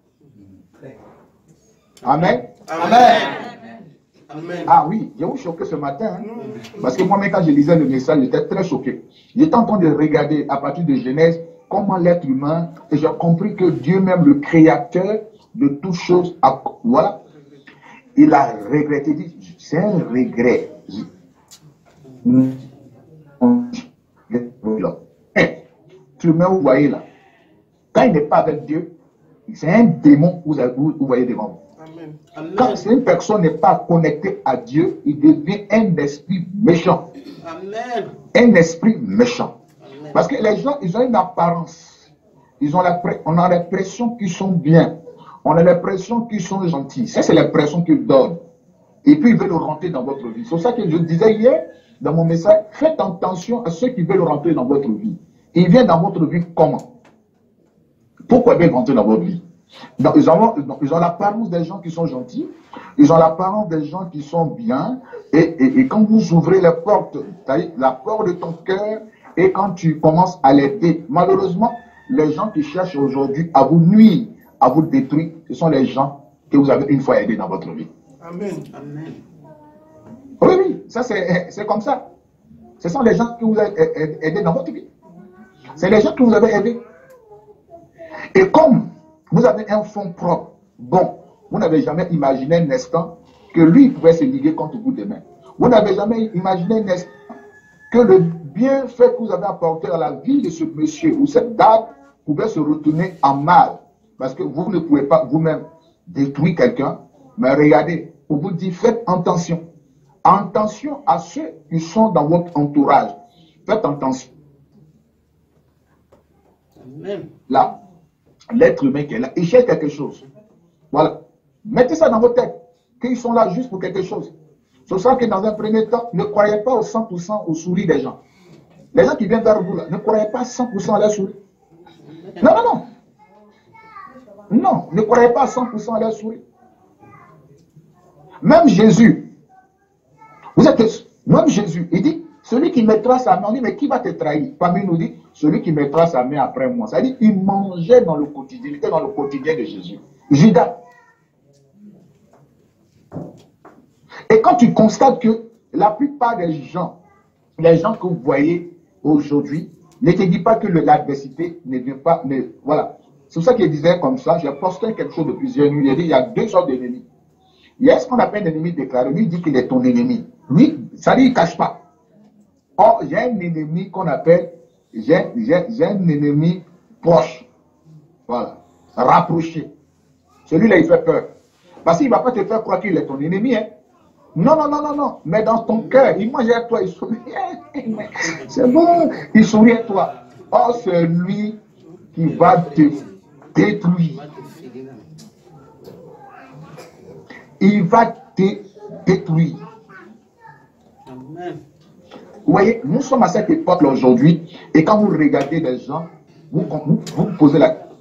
Amen. Amen. Amen. Ah oui, j'ai vous choqué ce matin. Hein? Parce que moi-même, quand je lisais le message, j'étais très choqué. J'étais en train de regarder à partir de Genèse comment l'être humain, et j'ai compris que Dieu même, le créateur de toutes choses, voilà, il a regretté, il dit, c'est un regret. Tu me vous voyez là, quand il n'est pas avec Dieu, c'est un démon que vous voyez devant vous. Quand une personne n'est pas connectée à Dieu, il devient un esprit méchant. Amen. Un esprit méchant. Amen. Parce que les gens, ils ont une apparence. On a l'impression qu'ils sont bien. On a l'impression qu'ils sont gentils. Ça, c'est l'impression qu'ils donnent. Et puis, ils veulent rentrer dans votre vie. C'est pour ça que je disais hier, dans mon message, faites attention à ceux qui veulent rentrer dans votre vie. Ils viennent dans votre vie comment? Pourquoi ils veulent rentrer dans votre vie? Ils ont l'apparence des gens qui sont gentils, ils ont l'apparence des gens qui sont bien, et quand vous ouvrez la porte de ton cœur, et quand tu commences à l'aider, malheureusement, les gens qui cherchent aujourd'hui à vous nuire, à vous détruire, ce sont les gens que vous avez une fois aidés dans votre vie. Amen. Amen. Oui, oui, ça c'est comme ça. Ce sont les gens que vous avez aidés dans votre vie. C'est les gens que vous avez aidés. Et comme vous avez un fonds propre, bon, vous n'avez jamais imaginé un instant que lui pouvait se liguer contre vous demain. Vous n'avez jamais imaginé un instant que le bienfait que vous avez apporté à la vie de ce monsieur ou cette dame pouvait se retourner en mal. Parce que vous ne pouvez pas vous-même détruire quelqu'un. Mais regardez, on vous dit, faites attention. Attention à ceux qui sont dans votre entourage. Faites attention. Amen. Là, l'être humain qui est là, il cherche quelque chose. Voilà. Mettez ça dans votre tête, qu'ils sont là juste pour quelque chose. C'est ça que dans un premier temps, ne croyez pas au 100% au sourire des gens. Les gens qui viennent vers vous, là, ne croyez pas 100% à leur sourire. Non, non, non. Non, ne croyez pas à 100% à leur sourire. Même Jésus, même Jésus, il dit, celui qui mettra sa main, on dit, mais qui va te trahir? Parmi nous dit, celui qui mettra sa main après moi. C'est-à-dire, il mangeait dans le quotidien, il était dans le quotidien de Jésus. Judas. Et quand tu constates que la plupart des gens, les gens que vous voyez aujourd'hui, ne te dis pas que l'adversité ne vient pas, voilà. C'est pour ça qu'il disait comme ça, j'ai posté quelque chose de plusieurs nuits, il dit, il y a deux sortes d'ennemis. Il y a ce qu'on appelle un ennemi déclaré, lui il dit qu'il est ton ennemi. Lui, ça dit, il ne cache pas. Or, j'ai un ennemi qu'on appelle, j'ai un ennemi proche. Voilà. Rapproché. Celui-là, il fait peur. Parce qu'il ne va pas te faire croire qu'il est ton ennemi. Hein. Non, non, non, non, non. Mais dans ton cœur, il mange à toi, il sourit. C'est bon, il sourit à toi. Or, c'est lui qui va te détruire. Il va te détruire. Amen. Vous voyez, nous sommes à cette époque aujourd'hui, et quand vous regardez des gens, vous posez la question.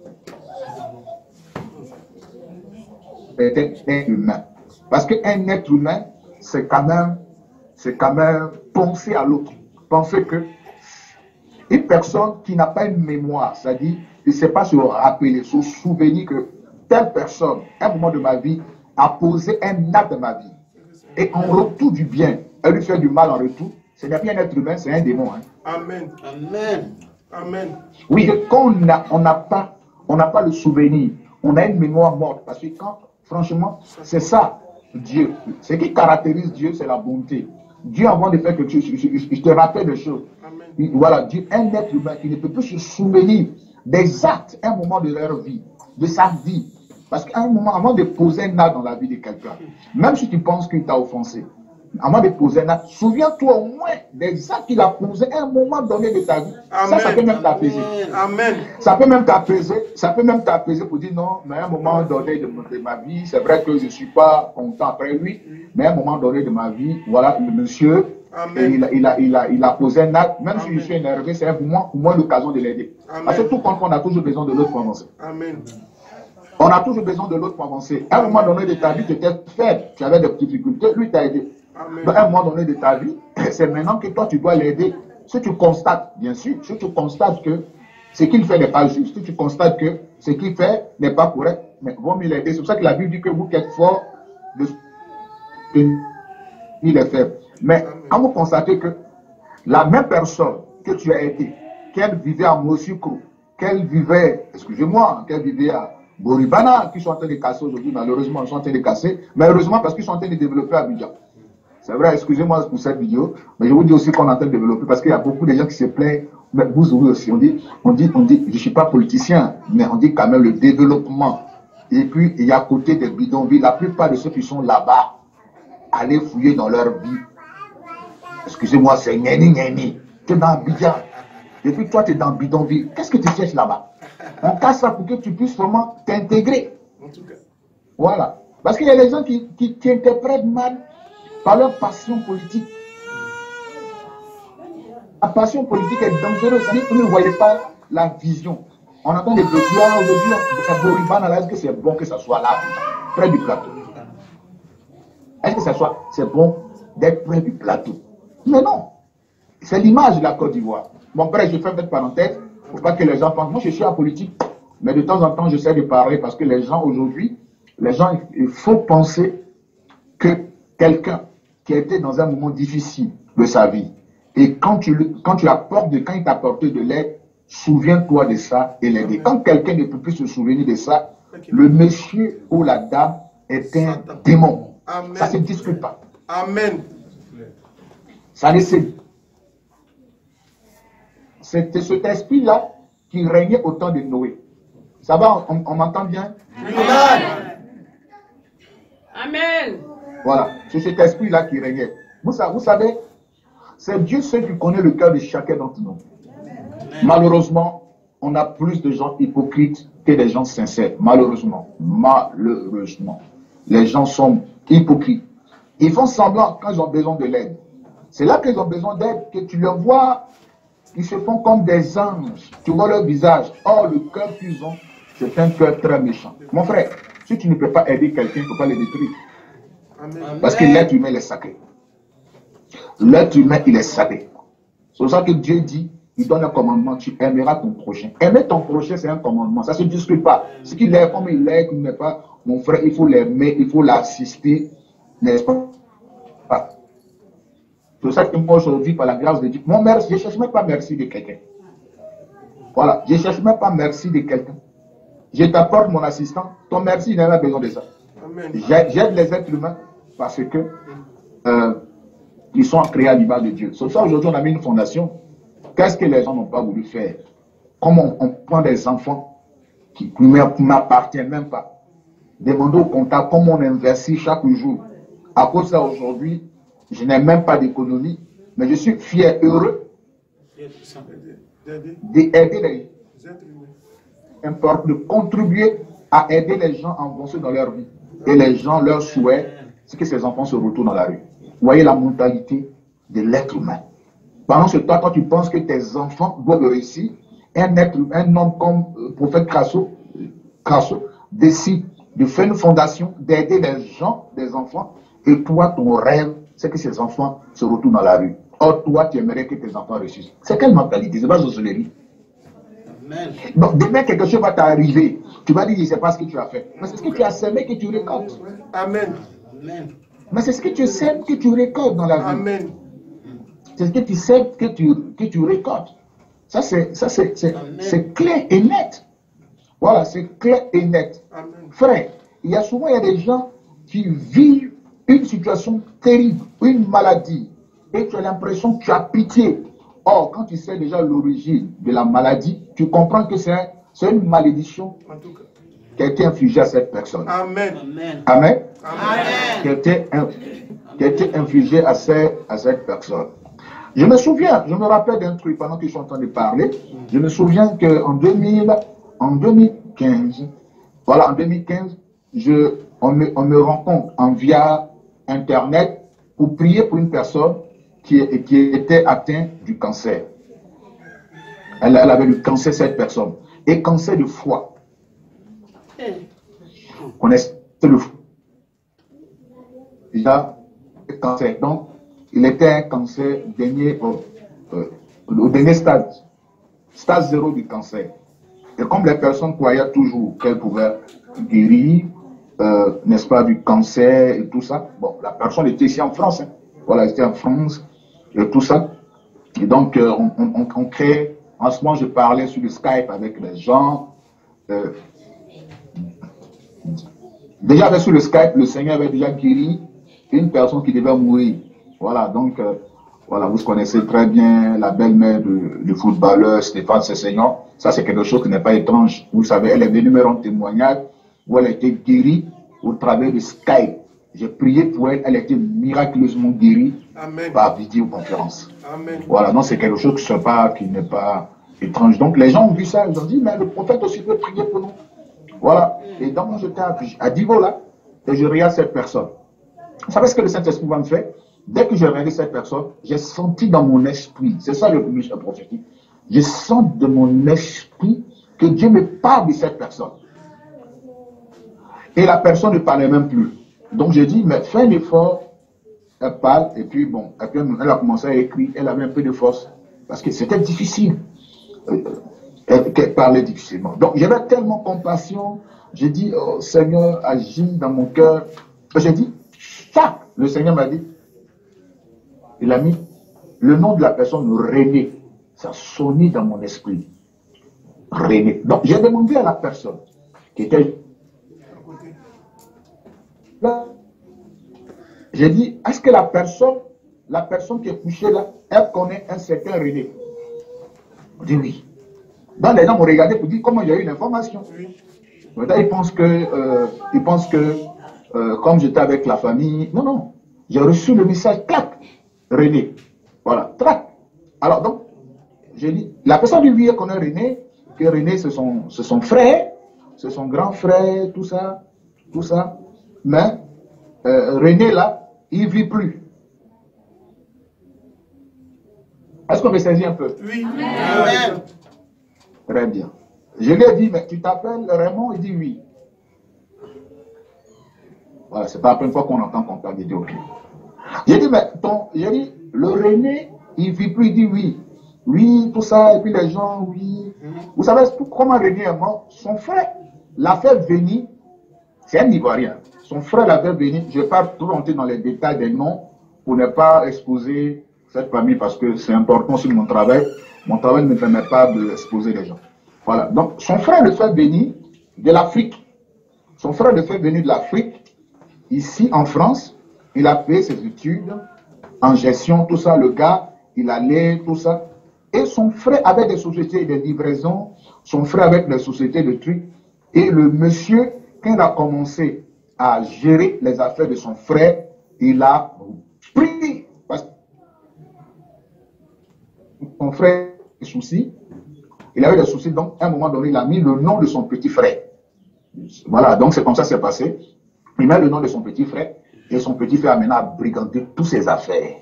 C'est un être humain. Parce qu'un être humain, c'est quand même penser à l'autre. Penser que une personne qui n'a pas une mémoire, c'est-à-dire, il ne sait pas se rappeler, se souvenir que telle personne, à un moment de ma vie, a posé un acte de ma vie. Et en retour du bien, elle lui fait du mal en retour. Ce n'est pas un être humain, c'est un démon. Hein. Amen. Amen. Amen. Oui, quand on n'a pas le souvenir, on a une mémoire morte. Parce que quand, franchement, c'est ça, Dieu. Ce qui caractérise Dieu, c'est la bonté. Dieu, avant de faire quelque chose, il te rappelle des choses. Amen. Voilà, Dieu, un être humain qui ne peut plus se souvenir des actes, un moment de leur vie, de sa vie. Parce qu'à un moment, avant de poser un acte dans la vie de quelqu'un, même si tu penses qu'il t'a offensé, avant de poser un acte, souviens-toi au moins des actes qu'il a posés à un moment donné de ta vie. Amen. Ça peut même t'apaiser. Amen. Ça peut même t'apaiser pour dire non, mais à un moment donné de ma vie, c'est vrai que je ne suis pas content après lui, mais à un moment donné de ma vie, voilà, le monsieur, il a posé un acte, même si je suis énervé, c'est pour moi l'occasion de l'aider. Parce que tout compte, on a toujours besoin de l'autre pour avancer. Amen. On a toujours besoin de l'autre pour avancer. À un moment donné de ta vie, tu étais faible, tu avais des difficultés, lui t'a aidé. Donc, à un moment donné de ta vie, c'est maintenant que toi, tu dois l'aider. Si tu constates, bien sûr, si tu constates que ce qu'il fait n'est pas juste, si tu constates que ce qu'il fait n'est pas correct, mais vaut mieux l'aider. C'est pour ça que la Bible dit que vous qui êtes fort, il est faible. Mais quand vous constatez que la même personne que tu as aidée, qu'elle vivait à Mosucro, qu'elle vivait, excusez-moi, qu'elle vivait à Boribana, qui sont en train de casser aujourd'hui, malheureusement, ils sont en train de casser, malheureusement parce qu'ils sont en train de développer à Abidjan. C'est vrai, excusez-moi pour cette vidéo, mais je vous dis aussi qu'on est en train de développer parce qu'il y a beaucoup de gens qui se plaignent, mais vous aussi, on dit, je ne suis pas politicien, mais on dit quand même le développement. Et puis, il y a à côté des bidonvilles, la plupart de ceux qui sont là-bas, allez fouiller dans leur vie. Excusez-moi, c'est Nieni. Tu es dans Abidjan. Et puis toi, tu es dans bidonville. Qu'est-ce que tu cherches là-bas? On casse ça pour que tu puisses vraiment t'intégrer. Voilà. Parce qu'il y a des gens qui interprètent mal par leur passion politique. La passion politique est dangereuse. C'est-à-dire que vous ne voyez pas la vision. On entend des bruits aujourd'hui, est-ce que c'est bon que ça soit là, près du plateau? Est-ce que c'est bon d'être près du plateau? Mais non. C'est l'image de la Côte d'Ivoire. Mon frère, je fais une petite parenthèse, pour pas que les gens pensent. Moi, je suis en politique, mais de temps en temps, j'essaie de parler parce que les gens aujourd'hui, il faut penser que quelqu'un qui a été dans un moment difficile de sa vie, et quand quand il t'a apporté de l'aide, souviens-toi de ça et l'aider. Quand quelqu'un ne peut plus se souvenir de ça, le monsieur ou la dame est un démon. Amen. Ça ne se discute pas. Amen. Ça ne se... C'était cet esprit-là qui régnait au temps de Noé. Ça va, on m'entend bien? Amen. Voilà, c'est cet esprit-là qui régnait. Vous savez, c'est Dieu seul qui connaît le cœur de chacun d'entre nous. Malheureusement, on a plus de gens hypocrites que des gens sincères. Malheureusement. Malheureusement. Les gens sont hypocrites. Ils font semblant quand ils ont besoin de l'aide. C'est là qu'ils ont besoin d'aide que tu les vois. Ils se font comme des anges. Tu vois leur visage. Or, le cœur qu'ils ont, c'est un cœur très méchant. Mon frère, si tu ne peux pas aider quelqu'un, il ne faut pas le détruire. Amen. Parce que l'être humain, il est sacré. L'être humain, il est sacré. C'est pour ça que Dieu dit, il donne un commandement, tu aimeras ton prochain. Aimer ton prochain, c'est un commandement. Ça ne se discute pas. Ce qu'il est, comme il est, qu'il n'est pas, mon frère, il faut l'aimer, il faut l'assister, n'est-ce pas? C'est pour ça que moi, aujourd'hui, par la grâce de Dieu, mon merci, je ne cherche même pas merci de quelqu'un. Voilà, je ne cherche même pas merci de quelqu'un. Je t'apporte mon assistant, ton merci, il n'a pas besoin de ça. J'aide les êtres humains parce que ils sont créés à l'image de Dieu. C'est pour ça aujourd'hui, on a mis une fondation. Qu'est-ce que les gens n'ont pas voulu faire? Comment on prend des enfants qui ne m'appartiennent même pas. Demandez au comptable comment on investit chaque jour. À cause de ça, aujourd'hui, je n'ai même pas d'économie, mais je suis fier, heureux d'aider les gens, de contribuer à aider les gens à avancer dans leur vie. Et les gens, leur souhait, c'est que ces enfants se retrouvent dans la rue. Vous voyez la mentalité de l'être humain. Pendant ce temps, quand tu penses que tes enfants doivent réussir, un homme comme prophète Crasso décide de faire une fondation, d'aider les gens, des enfants, et toi, ton rêve, c'est que ces enfants se retrouvent dans la rue. Or, toi, tu aimerais que tes enfants réussissent. C'est quelle mentalité? C'est pas sorcellerie. Donc, demain, quelque chose va t'arriver. Tu vas dire, je ne sais pas ce que tu as fait. Mais c'est ce que tu as semé que tu récoltes. Amen. Mais c'est ce que tu sèmes que tu récoltes dans la vie. Amen. C'est ce que tu sèmes que tu récoltes. Ça, c'est clair et net. Voilà, c'est clair et net. Amen. Frère, il y a des gens qui vivent une situation terrible, une maladie, et tu as l'impression que tu as pitié. Or, quand tu sais déjà l'origine de la maladie, tu comprends que c'est une malédiction qui a été infligée à cette personne. Amen. Amen. Amen. Qui a été infligée à cette personne. Je me souviens, je me rappelle d'un truc pendant que je suis en train de parler. Je me souviens qu'en 2015, voilà, en 2015, on me rencontre via Internet pour prier pour une personne qui était atteinte du cancer. Elle avait le cancer, cette personne. Et cancer de foie. Vous connaissez le foie. Déjà, le cancer. Donc, il était un cancer au dernier stade. Stade 0 du cancer. Et comme les personnes croyaient toujours qu'elles pouvaient guérir, n'est-ce pas, du cancer et tout ça. Bon, la personne était ici en France. Hein. Voilà, elle était en France et tout ça. Et donc, on crée. En ce moment, je parlais sur le Skype avec les gens. Déjà, sur le Skype, le Seigneur avait déjà guéri une personne qui devait mourir. Voilà, donc, voilà, vous connaissez très bien la belle-mère du footballeur Stéphane Sessegnon. Ça, c'est quelque chose qui n'est pas étrange. Vous savez, elle est venue me rendre témoignage où elle a été guérie au travers de Skype. J'ai prié pour elle, elle a été miraculeusement guérie. Amen. Par vidéoconférence. Amen. Voilà, donc c'est quelque chose qui n'est pas étrange. Donc les gens ont vu ça, ils ont dit, mais le prophète aussi peut prier pour nous. Voilà. Et donc j'étais à Divo là, et je regarde cette personne. Vous savez ce que le Saint-Esprit va me faire? Dès que j'ai regardé cette personne, j'ai senti dans mon esprit, c'est ça le ministère prophétique, je sens de mon esprit que Dieu me parle de cette personne. Et la personne ne parlait même plus. Donc j'ai dit, mais fais un effort, elle parle, et puis bon, après elle a commencé à écrire, elle avait un peu de force, parce que c'était difficile. Elle parlait difficilement. Donc j'avais tellement compassion, j'ai dit, oh, Seigneur, agis dans mon cœur. J'ai dit, ça, le Seigneur m'a dit, il a mis le nom de la personne, René. Ça sonnait dans mon esprit. René. Donc j'ai demandé à la personne qui était là, j'ai dit, est-ce que la personne qui est couchée là, elle connaît un certain René? On dit oui. Dans les gens m'ont regardé pour dire comment il y a eu l'information. Ils pensent que, comme j'étais avec la famille, non, non. J'ai reçu le message, clac, René. Voilà, clac. Alors donc, j'ai dit, la personne du vieux connaît René, que René c'est son frère, c'est son grand frère, tout ça. Mais René là, il ne vit plus. Est-ce qu'on me saisit un peu? Oui. Amen. Très bien. Je lui ai dit, mais tu t'appelles Raymond? Il dit oui. Voilà, c'est pas la première fois qu'on entend qu'on parle. Il dit ok. J'ai dit, mais le René, il ne vit plus. Il dit oui. Oui, tout ça, et puis les gens, oui. Vous savez comment René est mort? Son frère l'a fait venir, c'est un Ivoirien. Son frère l'a fait venir, je ne vais pas trop rentrer dans les détails des noms pour ne pas exposer cette famille parce que c'est important sur mon travail. Mon travail ne me permet pas d'exposer les gens. Voilà, donc son frère le fait venir de l'Afrique. Son frère le fait venir de l'Afrique, ici en France. Il a fait ses études en gestion, tout ça. Le gars, il allait, tout ça. Et son frère avait des sociétés de livraison, son frère avec des sociétés de trucs. Et le monsieur, quand il a commencé à gérer les affaires de son frère, il a pris, parce que son frère a des soucis, il avait des soucis, donc à un moment donné, il a mis le nom de son petit frère. Voilà, donc c'est comme ça que c'est passé. Il met le nom de son petit frère, et son petit frère a maintenant brigandé toutes ses affaires.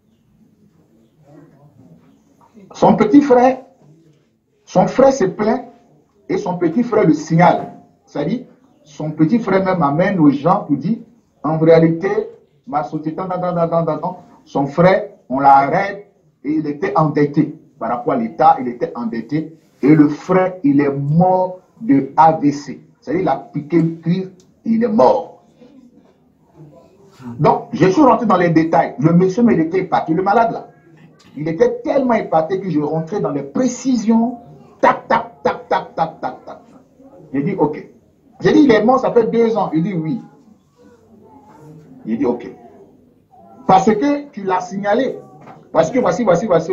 Son frère se plaint et son petit frère le signale. C'est-à-dire, son petit frère même amène aux gens pour dire, en réalité, ma société, son frère, on l'arrête et il était endetté. Par rapport à l'État, il était endetté et le frère, il est mort de AVC. C'est-à-dire, il a piqué une crise, il est mort. Donc, je suis rentré dans les détails. Le monsieur, mais il était épaté, le malade là. Il était tellement épaté que je rentrais dans les précisions. Tac, tac, tac, tac, tac, tac, tac. J'ai dit, ok. J'ai dit, il est mort, ça fait 2 ans. Il dit, oui. J'ai dit, ok. Parce que tu l'as signalé. Parce que voici.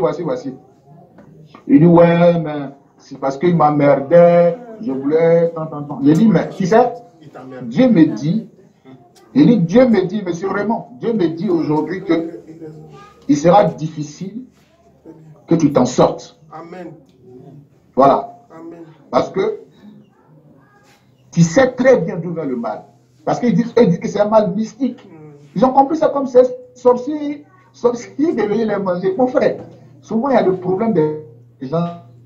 Il dit, ouais, mais c'est parce qu'il m'emmerdait. Je voulais, tant. J'ai dit, mais tu sais, Dieu me dit, monsieur Raymond, Dieu me dit aujourd'hui que il sera difficile que tu t'en sortes. Amen. Voilà. Amen. Parce que tu sais très bien d'où vient le mal. Parce qu'ils disent que c'est un mal mystique. Ils ont compris ça comme ces sorciers devaient les manger. Mon frère, souvent il y a le problème des gens.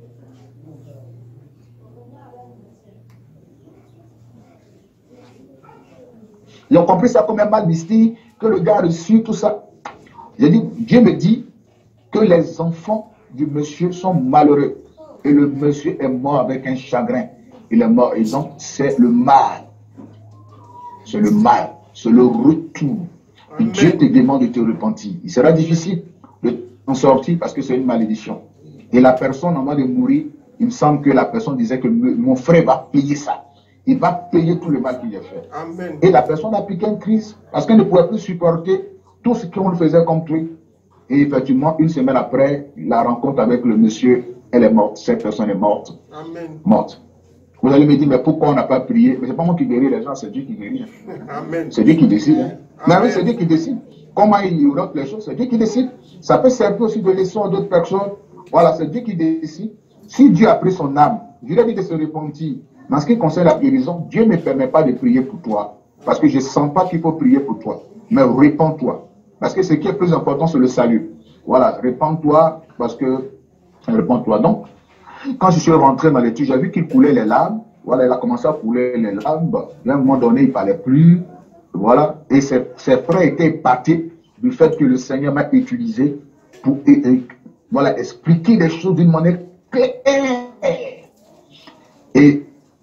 Ils ont compris ça comme un mal mystique, que le gars a reçu, tout ça. J'ai dit, Dieu me dit que les enfants du monsieur sont malheureux. Et le monsieur est mort avec un chagrin. Il est mort. Et donc, c'est le mal. C'est le mal. C'est le retour. Et Dieu te demande de te repentir. Il sera difficile de t'en sortir parce que c'est une malédiction. Et la personne, avant de mourir, il me semble que la personne disait que mon frère va payer ça. Il va payer tout le mal qu'il a fait. Amen. Et la personne a piqué une crise parce qu'elle ne pouvait plus supporter tout ce qu'on le faisait comme truc. Et effectivement, une semaine après, la rencontre avec le monsieur, elle est morte. Cette personne est morte. Amen. Morte. Vous allez me dire, mais pourquoi on n'a pas prié? Mais ce n'est pas moi qui guéris les gens, c'est Dieu qui guérit. Amen. C'est Dieu qui décide. Hein. Amen. Mais oui, c'est Dieu qui décide. Comment il oriente les choses, c'est Dieu qui décide. Ça peut servir aussi de leçon à d'autres personnes. Voilà, c'est Dieu qui décide. Si Dieu a pris son âme, je lui ai dit de se repentir. Mais en ce qui concerne la guérison, Dieu ne me permet pas de prier pour toi. Parce que je ne sens pas qu'il faut prier pour toi. Mais répands-toi. Parce que ce qui est plus important, c'est le salut. Voilà, répands-toi, parce que... Répands-toi. Donc, quand je suis rentré dans l'étude, j'ai vu qu'il coulait les larmes. Voilà, il a commencé à couler les larmes. Bon, à un moment donné, il ne parlait plus. Voilà. Et ses frères étaient épatés du fait que le Seigneur m'a utilisé pour voilà, expliquer les choses d'une manière claire. Et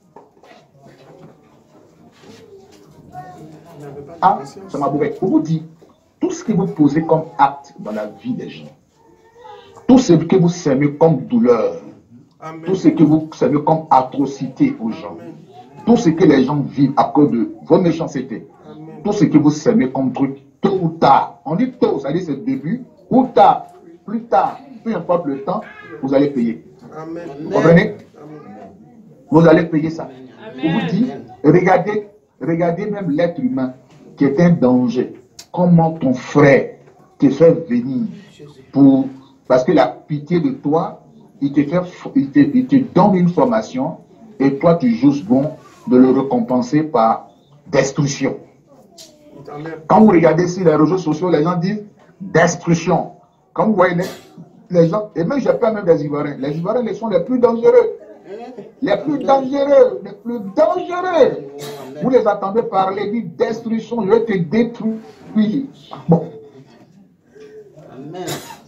ça m'a beaucoup. Pour vous dire, tout ce que vous posez comme acte dans la vie des gens, tout ce que vous semez comme douleur, amen, tout ce que vous semez comme atrocité aux gens, amen, tout ce que les gens vivent à cause de vos méchancetés, amen, tout ce que vous semez comme truc, tôt ou tard, on dit tôt, ça dit c'est le début, ou tard, plus tard, peu importe le temps, vous allez payer. Amen. Vous comprenez? Vous allez payer ça. Amen. Pour vous dire, regardez même l'être humain qui est un danger. Comment ton frère te fait venir pour... Parce que la pitié de toi, il te donne une formation et toi tu joues bon de le récompenser par destruction. Quand vous regardez sur les réseaux sociaux, les gens disent destruction. Quand vous voyez les gens, et même j'ai peur même des Ivoiriens, les Ivoiriens sont les plus dangereux. Les plus dangereux, les plus dangereux. Vous les attendez parler, dire destruction, je vais te détruire. Bon. Amen.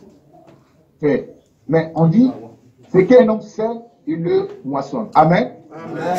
Mais on dit, ce qu'un homme sème, il le moissonne. Amen. Amen.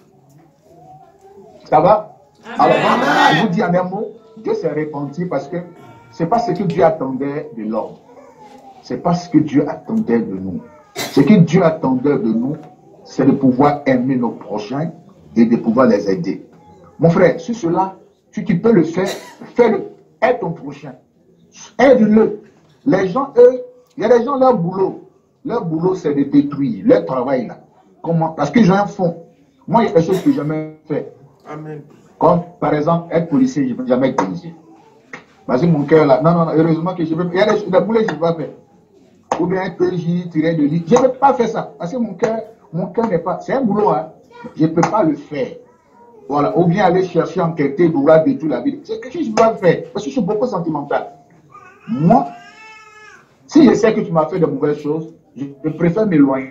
Ça va? Amen. Alors, je vous dis en un mot, Dieu s'est repenti parce que ce n'est pas ce que Dieu attendait de l'homme. Ce n'est pas ce que Dieu attendait de nous. Ce que Dieu attendait de nous, c'est de pouvoir aimer nos prochains et de pouvoir les aider. Mon frère, sur cela, si tu peux le faire, fais-le. Aide ton prochain. Aide-le. Les gens, eux, il y a des gens, leur boulot, c'est de détruire, leur travail là. Comment? Parce qu'ils ont un fond. Moi, il y a des choses que je n'ai jamais fait. Amen. Comme, par exemple, être policier, je ne peux jamais être policier. Parce que mon cœur là, non, heureusement que je peux. Il y a des boulets que je ne peux pas faire. Ou bien être PJ, tirer de lit. Je ne peux pas faire ça. Parce que mon cœur n'est pas. C'est un boulot, hein. Je ne peux pas le faire. Voilà. Ou bien aller chercher, enquêter, vouloir détruire la vie. C'est quelque chose que je dois faire. Parce que je suis beaucoup sentimental. Moi, si je sais que tu m'as fait de mauvaises choses, je préfère m'éloigner.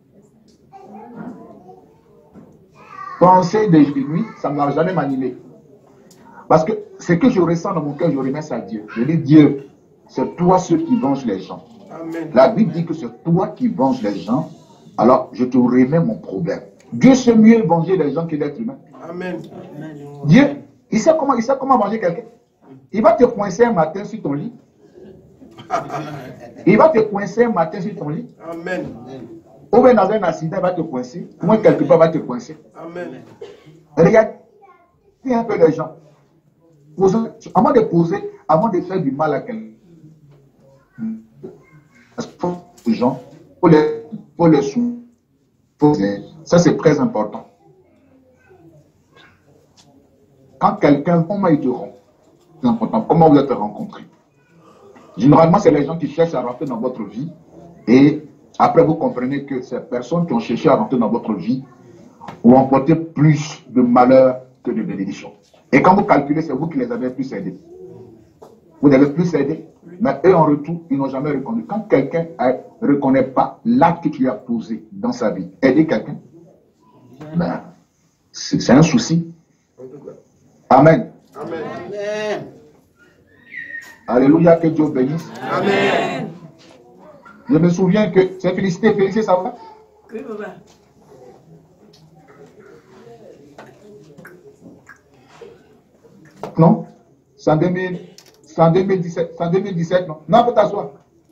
Penser de nuit, ça ne m'a jamais m'animer. Parce que ce que je ressens dans mon cœur, je remercie à Dieu. Je dis, Dieu, c'est toi ceux qui vengent les gens. Amen. La Bible dit que c'est toi qui venges les gens. Alors, je te remets mon problème. Dieu sait mieux venger les gens que l'être humain. Amen. Dieu, il sait comment venger quelqu'un. Il va te coincer un matin sur ton lit. Il va te coincer un matin sur ton lit. Amen. Ou bien dans un accident, il va te coincer. Ou bien quelque part, il va te coincer. Amen. Regarde, il y a un peu de gens. Avant de faire du mal à quelqu'un, parce qu'il faut les gens, faut les sous. Ça, c'est très important. Quand quelqu'un, comment il te rencontre, c'est important. Comment vous êtes rencontrés? Généralement, c'est les gens qui cherchent à rentrer dans votre vie et après, vous comprenez que ces personnes qui ont cherché à rentrer dans votre vie ont emporté plus de malheur que de bénédictions. Et quand vous calculez, c'est vous qui les avez plus aidés. Vous avez plus aidé, mais eux en retour, ils n'ont jamais reconnu. Quand quelqu'un ne reconnaît pas l'acte que tu lui as posé dans sa vie, aider quelqu'un, ben, c'est un souci. Amen. Amen. Amen. Alléluia, que Dieu bénisse. Amen. Je me souviens que c'est félicité, ça va? Oui, papa. Non? C'est en 2017. C'est en 2017, non? Non, peut t'asseoir.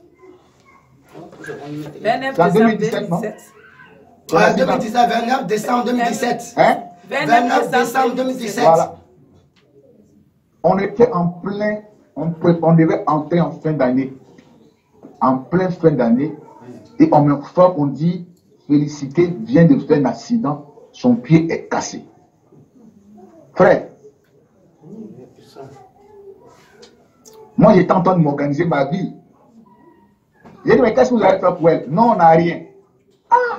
C'est en 2017, non? Ouais, 2017, 29 décembre 2017. Hein? 29 décembre 2017. Voilà. On était en plein, on devait entrer en fin d'année. En pleine fin d'année. Et on dit, Félicité vient de faire un accident, son pied est cassé. Frère, moi j'étais en train de m'organiser ma vie. J'ai dit, mais qu'est-ce que vous avez fait pour elle? Non, on n'a rien. Ah!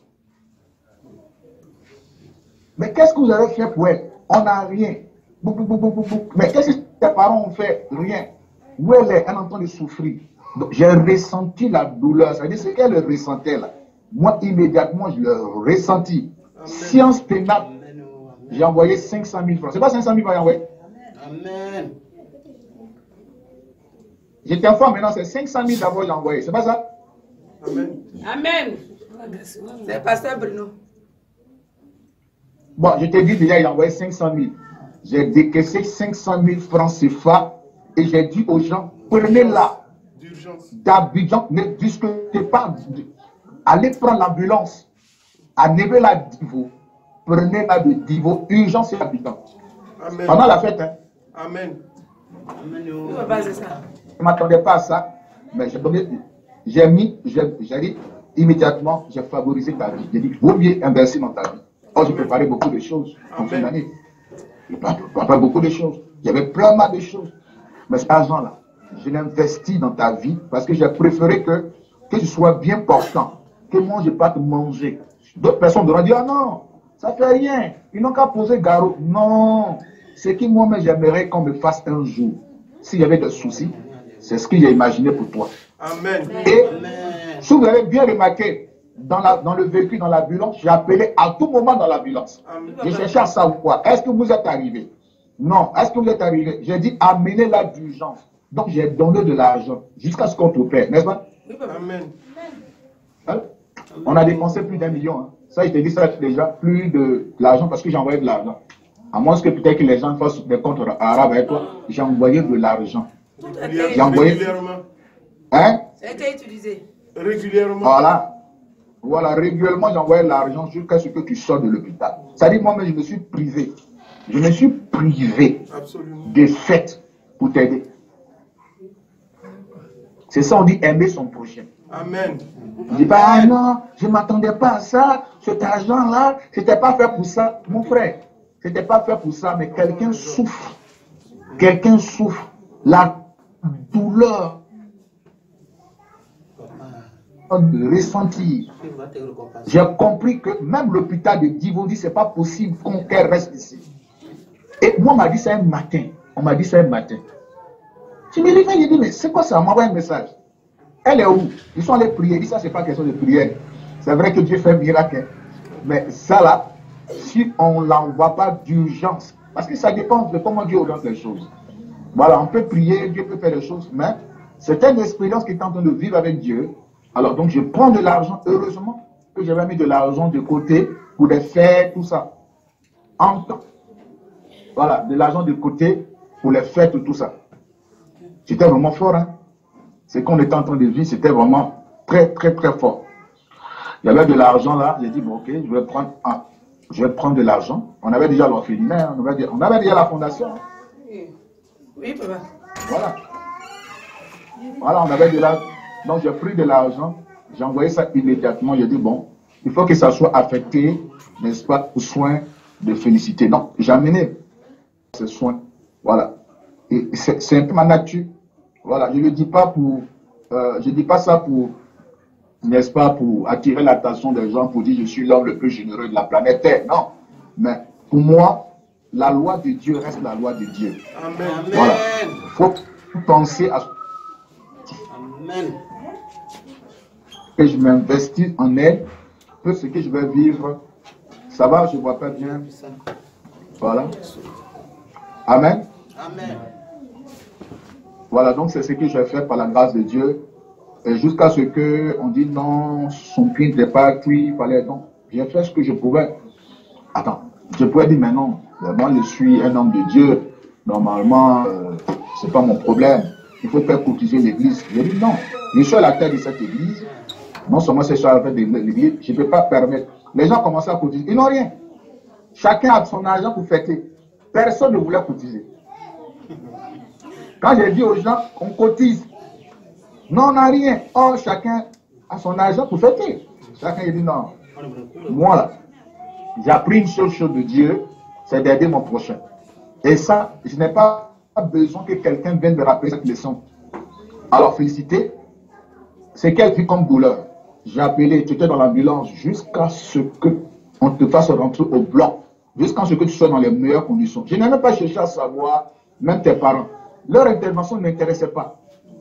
Mais qu'est-ce que vous avez fait pour elle? On n'a rien. Mais qu'est-ce que tes parents ont fait? Rien. où elle est en train de souffrir. Donc, j'ai ressenti la douleur. C'est-à-dire ce qu'elle ressentait là. Moi, immédiatement, je l'ai ressenti. Science pénale, j'ai envoyé 500 000 francs. C'est pas 500 000 francs que j'ai envoyé? Amen. J'étais enfant, maintenant c'est 500 000 d'abord j'ai envoyé. C'est pas ça? Amen. Amen. C'est Pasteur Bruno. Bon, je t'ai dit déjà, il a envoyé 500 000. J'ai décaissé 500 000 francs CFA et j'ai dit aux gens, prenez-la d'Abidjan, ne discutez pas. Allez prendre l'ambulance. Amenez-la Divo. Prenez-la de Divo, urgence et Abidjan. Amen. Pendant la fête, hein. Amen. Amen. Où va baser ça? Je ne m'attendais pas à ça, mais j'ai dit immédiatement, j'ai favorisé ta vie. J'ai dit, vaut mieux investir dans ta vie. Oh, j'ai préparé beaucoup de choses en fin d'année. J'ai préparé beaucoup de choses. Il y avait plein de choses. Mais cet argent-là, je l'ai investi dans ta vie parce que j'ai préféré que tu sois bien portant, que moi, je ne vais pas te manger. D'autres personnes devront dire, ah non, ça ne fait rien. Ils n'ont qu'à poser garrot. Non, c'est qui moi-même j'aimerais qu'on me fasse un jour. S'il y avait des soucis, c'est ce que j'ai imaginé pour toi. Amen. Et si vous avez bien remarqué, dans le véhicule, dans l'ambulance, j'ai appelé à tout moment dans l'ambulance. J'ai cherché à savoir, est-ce que vous êtes arrivé? Non, est-ce que vous êtes arrivé? J'ai dit, amenez-la d'urgence. Donc j'ai donné de l'argent jusqu'à ce qu'on te paie, n'est-ce pas? Amen. Hein? On a dépensé plus d'1 million. Hein. Ça, je te dis ça déjà, plus de l'argent parce que j'ai envoyé de l'argent. À moins que peut-être que les gens fassent des comptes arabes avec toi, j'ai envoyé de l'argent. J'ai envoyé. Régulièrement. Hein? Ça a été utilisé. Régulièrement. Voilà, régulièrement, j'ai envoyé l'argent jusqu'à ce que tu sors de l'hôpital. Ça dit, moi-même, je me suis privé. Je me suis privé de fait pour t'aider. C'est ça, on dit aimer son prochain. Amen. Je dis pas, ah non, je ne m'attendais pas à ça. Cet argent-là, c'était pas fait pour ça. Mon frère, c'était pas fait pour ça, mais quelqu'un souffre. Quelqu'un souffre. La douleur de ressentir. J'ai compris que même l'hôpital de Divo dit c'est pas possible qu'elle reste ici. Et moi, on m'a dit ça un matin. On m'a dit ça un matin. Je me réveille, je dis, mais c'est quoi ça? On m'a envoyé un message. Elle est où? Ils sont allés prier. Ils disent ça, c'est pas question de prière. C'est vrai que Dieu fait un miracle. Mais ça là, si on ne l'envoie pas d'urgence, parce que ça dépend de comment Dieu oriente les choses. Voilà, on peut prier, Dieu peut faire des choses, mais c'est une expérience qui est en train de vivre avec Dieu. Alors donc je prends de l'argent, heureusement que j'avais mis de l'argent de côté pour les fêtes, tout ça. Voilà, de l'argent de côté pour les fêtes, tout ça. C'était vraiment fort, hein. Ce qu'on était en train de vivre, c'était vraiment très, très, très fort. Il y avait de l'argent là, j'ai dit, bon, ok, je vais prendre de l'argent. On avait déjà l'orphelinat, on avait déjà la fondation. Hein. Oui, papa. Voilà. Voilà, on avait de l'argent. Donc j'ai pris de l'argent, j'ai envoyé ça immédiatement. J'ai dit, bon, il faut que ça soit affecté, n'est-ce pas, aux soins de félicité. Donc j'ai amené ces soins. Voilà. Et c'est un peu ma nature. Voilà, je ne dis pas je dis pas ça pour, n'est-ce pas, pour attirer l'attention des gens, pour dire je suis l'homme le plus généreux de la planète Terre. Non. Mais pour moi, la loi de Dieu reste la loi de Dieu. Amen. Voilà. Il faut penser à Amen. que je m'investis en elle, que ce que je vais vivre, ça va, je ne vois pas bien. Voilà. Amen. Amen. Voilà, donc c'est ce que j'ai fait par la grâce de Dieu. Jusqu'à ce qu'on dit non, son pied n'était pas cuit, il fallait donc. J'ai fait ce que je pouvais. Attends, je pouvais dire, mais non, moi je suis un homme de Dieu. Normalement, c'est pas mon problème. Il faut faire cotiser l'église. J'ai dit non, je suis à la tête de cette église. Non seulement c'est sur la tête de l'église, je ne peux pas permettre. Les gens commençaient à cotiser. Ils n'ont rien. Chacun a son argent pour fêter. Personne ne voulait cotiser. Quand j'ai dit aux gens, on cotise. Non, on n'a rien. Oh, chacun a son argent pour fêter. Chacun a dit non. Moi, là, j'ai appris une seule chose de Dieu, c'est d'aider mon prochain. Et ça, je n'ai pas besoin que quelqu'un vienne me rappeler cette leçon. Alors, félicité, c'est qu'elle vit comme douleur. J'ai appelé, tu étais dans l'ambulance jusqu'à ce qu'on te fasse rentrer au bloc. Jusqu'à ce que tu sois dans les meilleures conditions. Je n'ai même pas cherché à savoir, même tes parents. leur intervention ne m'intéressait pas.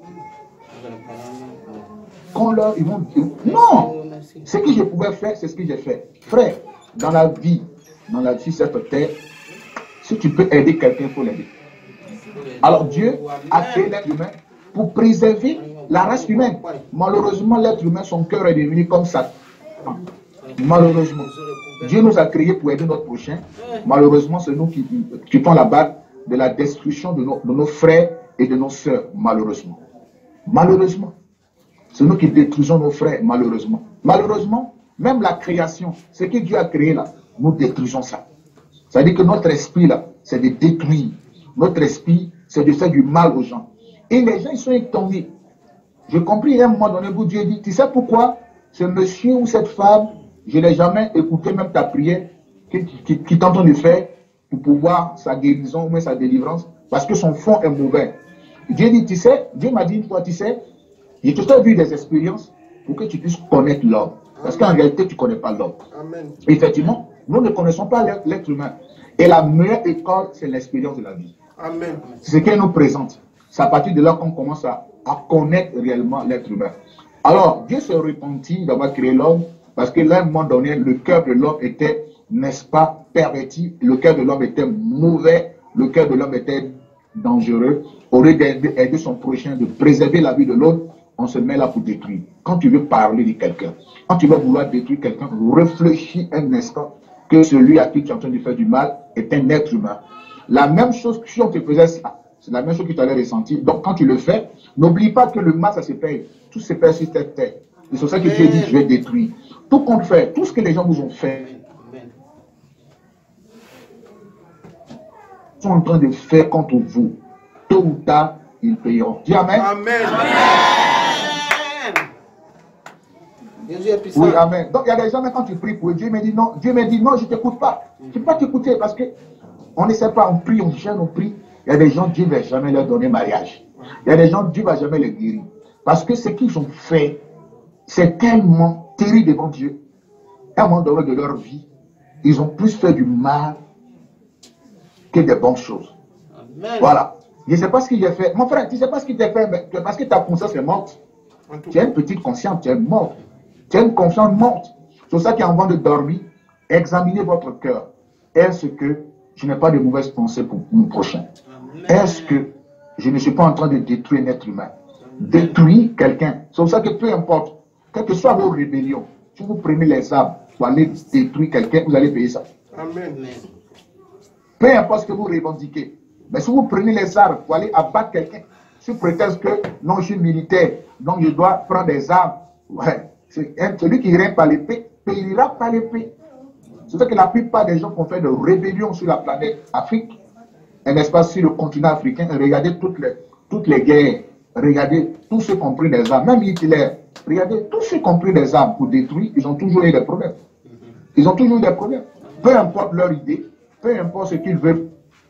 Quand leur, ils vont dire, non, ce que je pouvais faire, c'est ce que j'ai fait. Frère, dans la vie, sur cette terre, si tu peux aider quelqu'un, il faut l'aider. Alors Dieu a créé l'être humain pour préserver la race humaine. Malheureusement, l'être humain, son cœur est devenu comme ça. Malheureusement. Dieu nous a créés pour aider notre prochain. Malheureusement, c'est nous qui quittons la barre de la destruction de nos frères et de nos sœurs. Malheureusement. Malheureusement. C'est nous qui détruisons nos frères, malheureusement. Malheureusement, même la création, ce que Dieu a créé là, nous détruisons ça. C'est-à-dire que notre esprit là, c'est de détruire. Notre esprit, c'est de faire du mal aux gens. Et les gens, ils sont étonnés. J'ai compris à un moment donné où Dieu dit, tu sais pourquoi ce monsieur ou cette femme, je n'ai jamais écouté même ta prière qui t'entend de faire pour pouvoir sa guérison ou même sa délivrance, parce que son fond est mauvais. Dieu dit, tu sais, Dieu m'a dit une fois, tu sais, je te fais vivre des expériences pour que tu puisses connaître l'homme. Parce qu'en réalité, tu ne connais pas l'homme. Effectivement, nous ne connaissons pas l'être humain. Et la meilleure école, c'est l'expérience de la vie. Amen. C'est ce qu'elle nous présente. C'est à partir de là qu'on commence à connaître réellement l'être humain. Alors, Dieu se repentit d'avoir créé l'homme, parce qu'à un moment donné, le cœur de l'homme était, n'est-ce pas, perverti. Le cœur de l'homme était mauvais. Le cœur de l'homme était dangereux. Au lieu d'aider son prochain, de préserver la vie de l'autre, on se met là pour détruire. Quand tu veux parler de quelqu'un, quand tu vas vouloir détruire quelqu'un, réfléchis un instant que celui à qui tu es en train de faire du mal est un être humain. La même chose, si on te faisait ça, c'est la même chose que tu allais ressentir. Donc quand tu le fais, n'oublie pas que le mal, ça se paye. Tout se paye sur cette terre. C'est sur ça que Dieu dit, je vais détruire. Tout qu'on fait, tout ce que les gens vous ont fait, sont en train de faire contre vous. Tôt ou tard, ils payeront. Dis Amen. Amen. Jésus est puissant. Oui, Amen. Donc il y a des gens, quand tu pries pour eux, Dieu me dit non, je ne t'écoute pas. Je ne peux pas t'écouter parce que on ne sait pas, on prie, on gêne, on prie. Il y a des gens, Dieu ne va jamais leur donner mariage. Il y a des gens, Dieu ne va jamais les guérir. Parce que ce qu'ils ont fait, c'est tellement terrible devant Dieu. À un moment donné de leur vie, ils ont plus fait du mal que des bonnes choses. Amen. Voilà. Je ne sais pas ce qu'il a fait. Mon frère, tu ne sais pas ce qu'il t'a fait, mais parce que ta conscience est morte. Tu as une petite conscience, tu es morte. Tu as une conscience morte. C'est pour ça qu'avant de dormir, examinez votre cœur. Est-ce que je n'ai pas de mauvaises pensées pour mon prochain? Est-ce que je ne suis pas en train de détruire un être humain? Détruire quelqu'un. C'est pour ça que peu importe, quelles que soient vos rébellions, si vous prenez les armes pour aller détruire quelqu'un, vous allez payer ça. Amen. Peu importe ce que vous revendiquez. Mais si vous prenez les armes pour aller abattre quelqu'un, sous prétexte que non, je suis militaire, donc je dois prendre des armes. Ouais. Celui qui irait par l'épée, payera par l'épée. C'est ça que la plupart des gens qui ont fait de rébellion sur la planète Afrique, n'est-ce pas, sur le continent africain, regardez toutes les guerres, regardez tous ceux qui ont pris des armes, même Hitler, regardez tous ceux qui ont pris des armes pour détruire, ils ont toujours eu des problèmes. Ils ont toujours eu des problèmes. Peu importe leur idée, peu importe ce qu'ils veulent,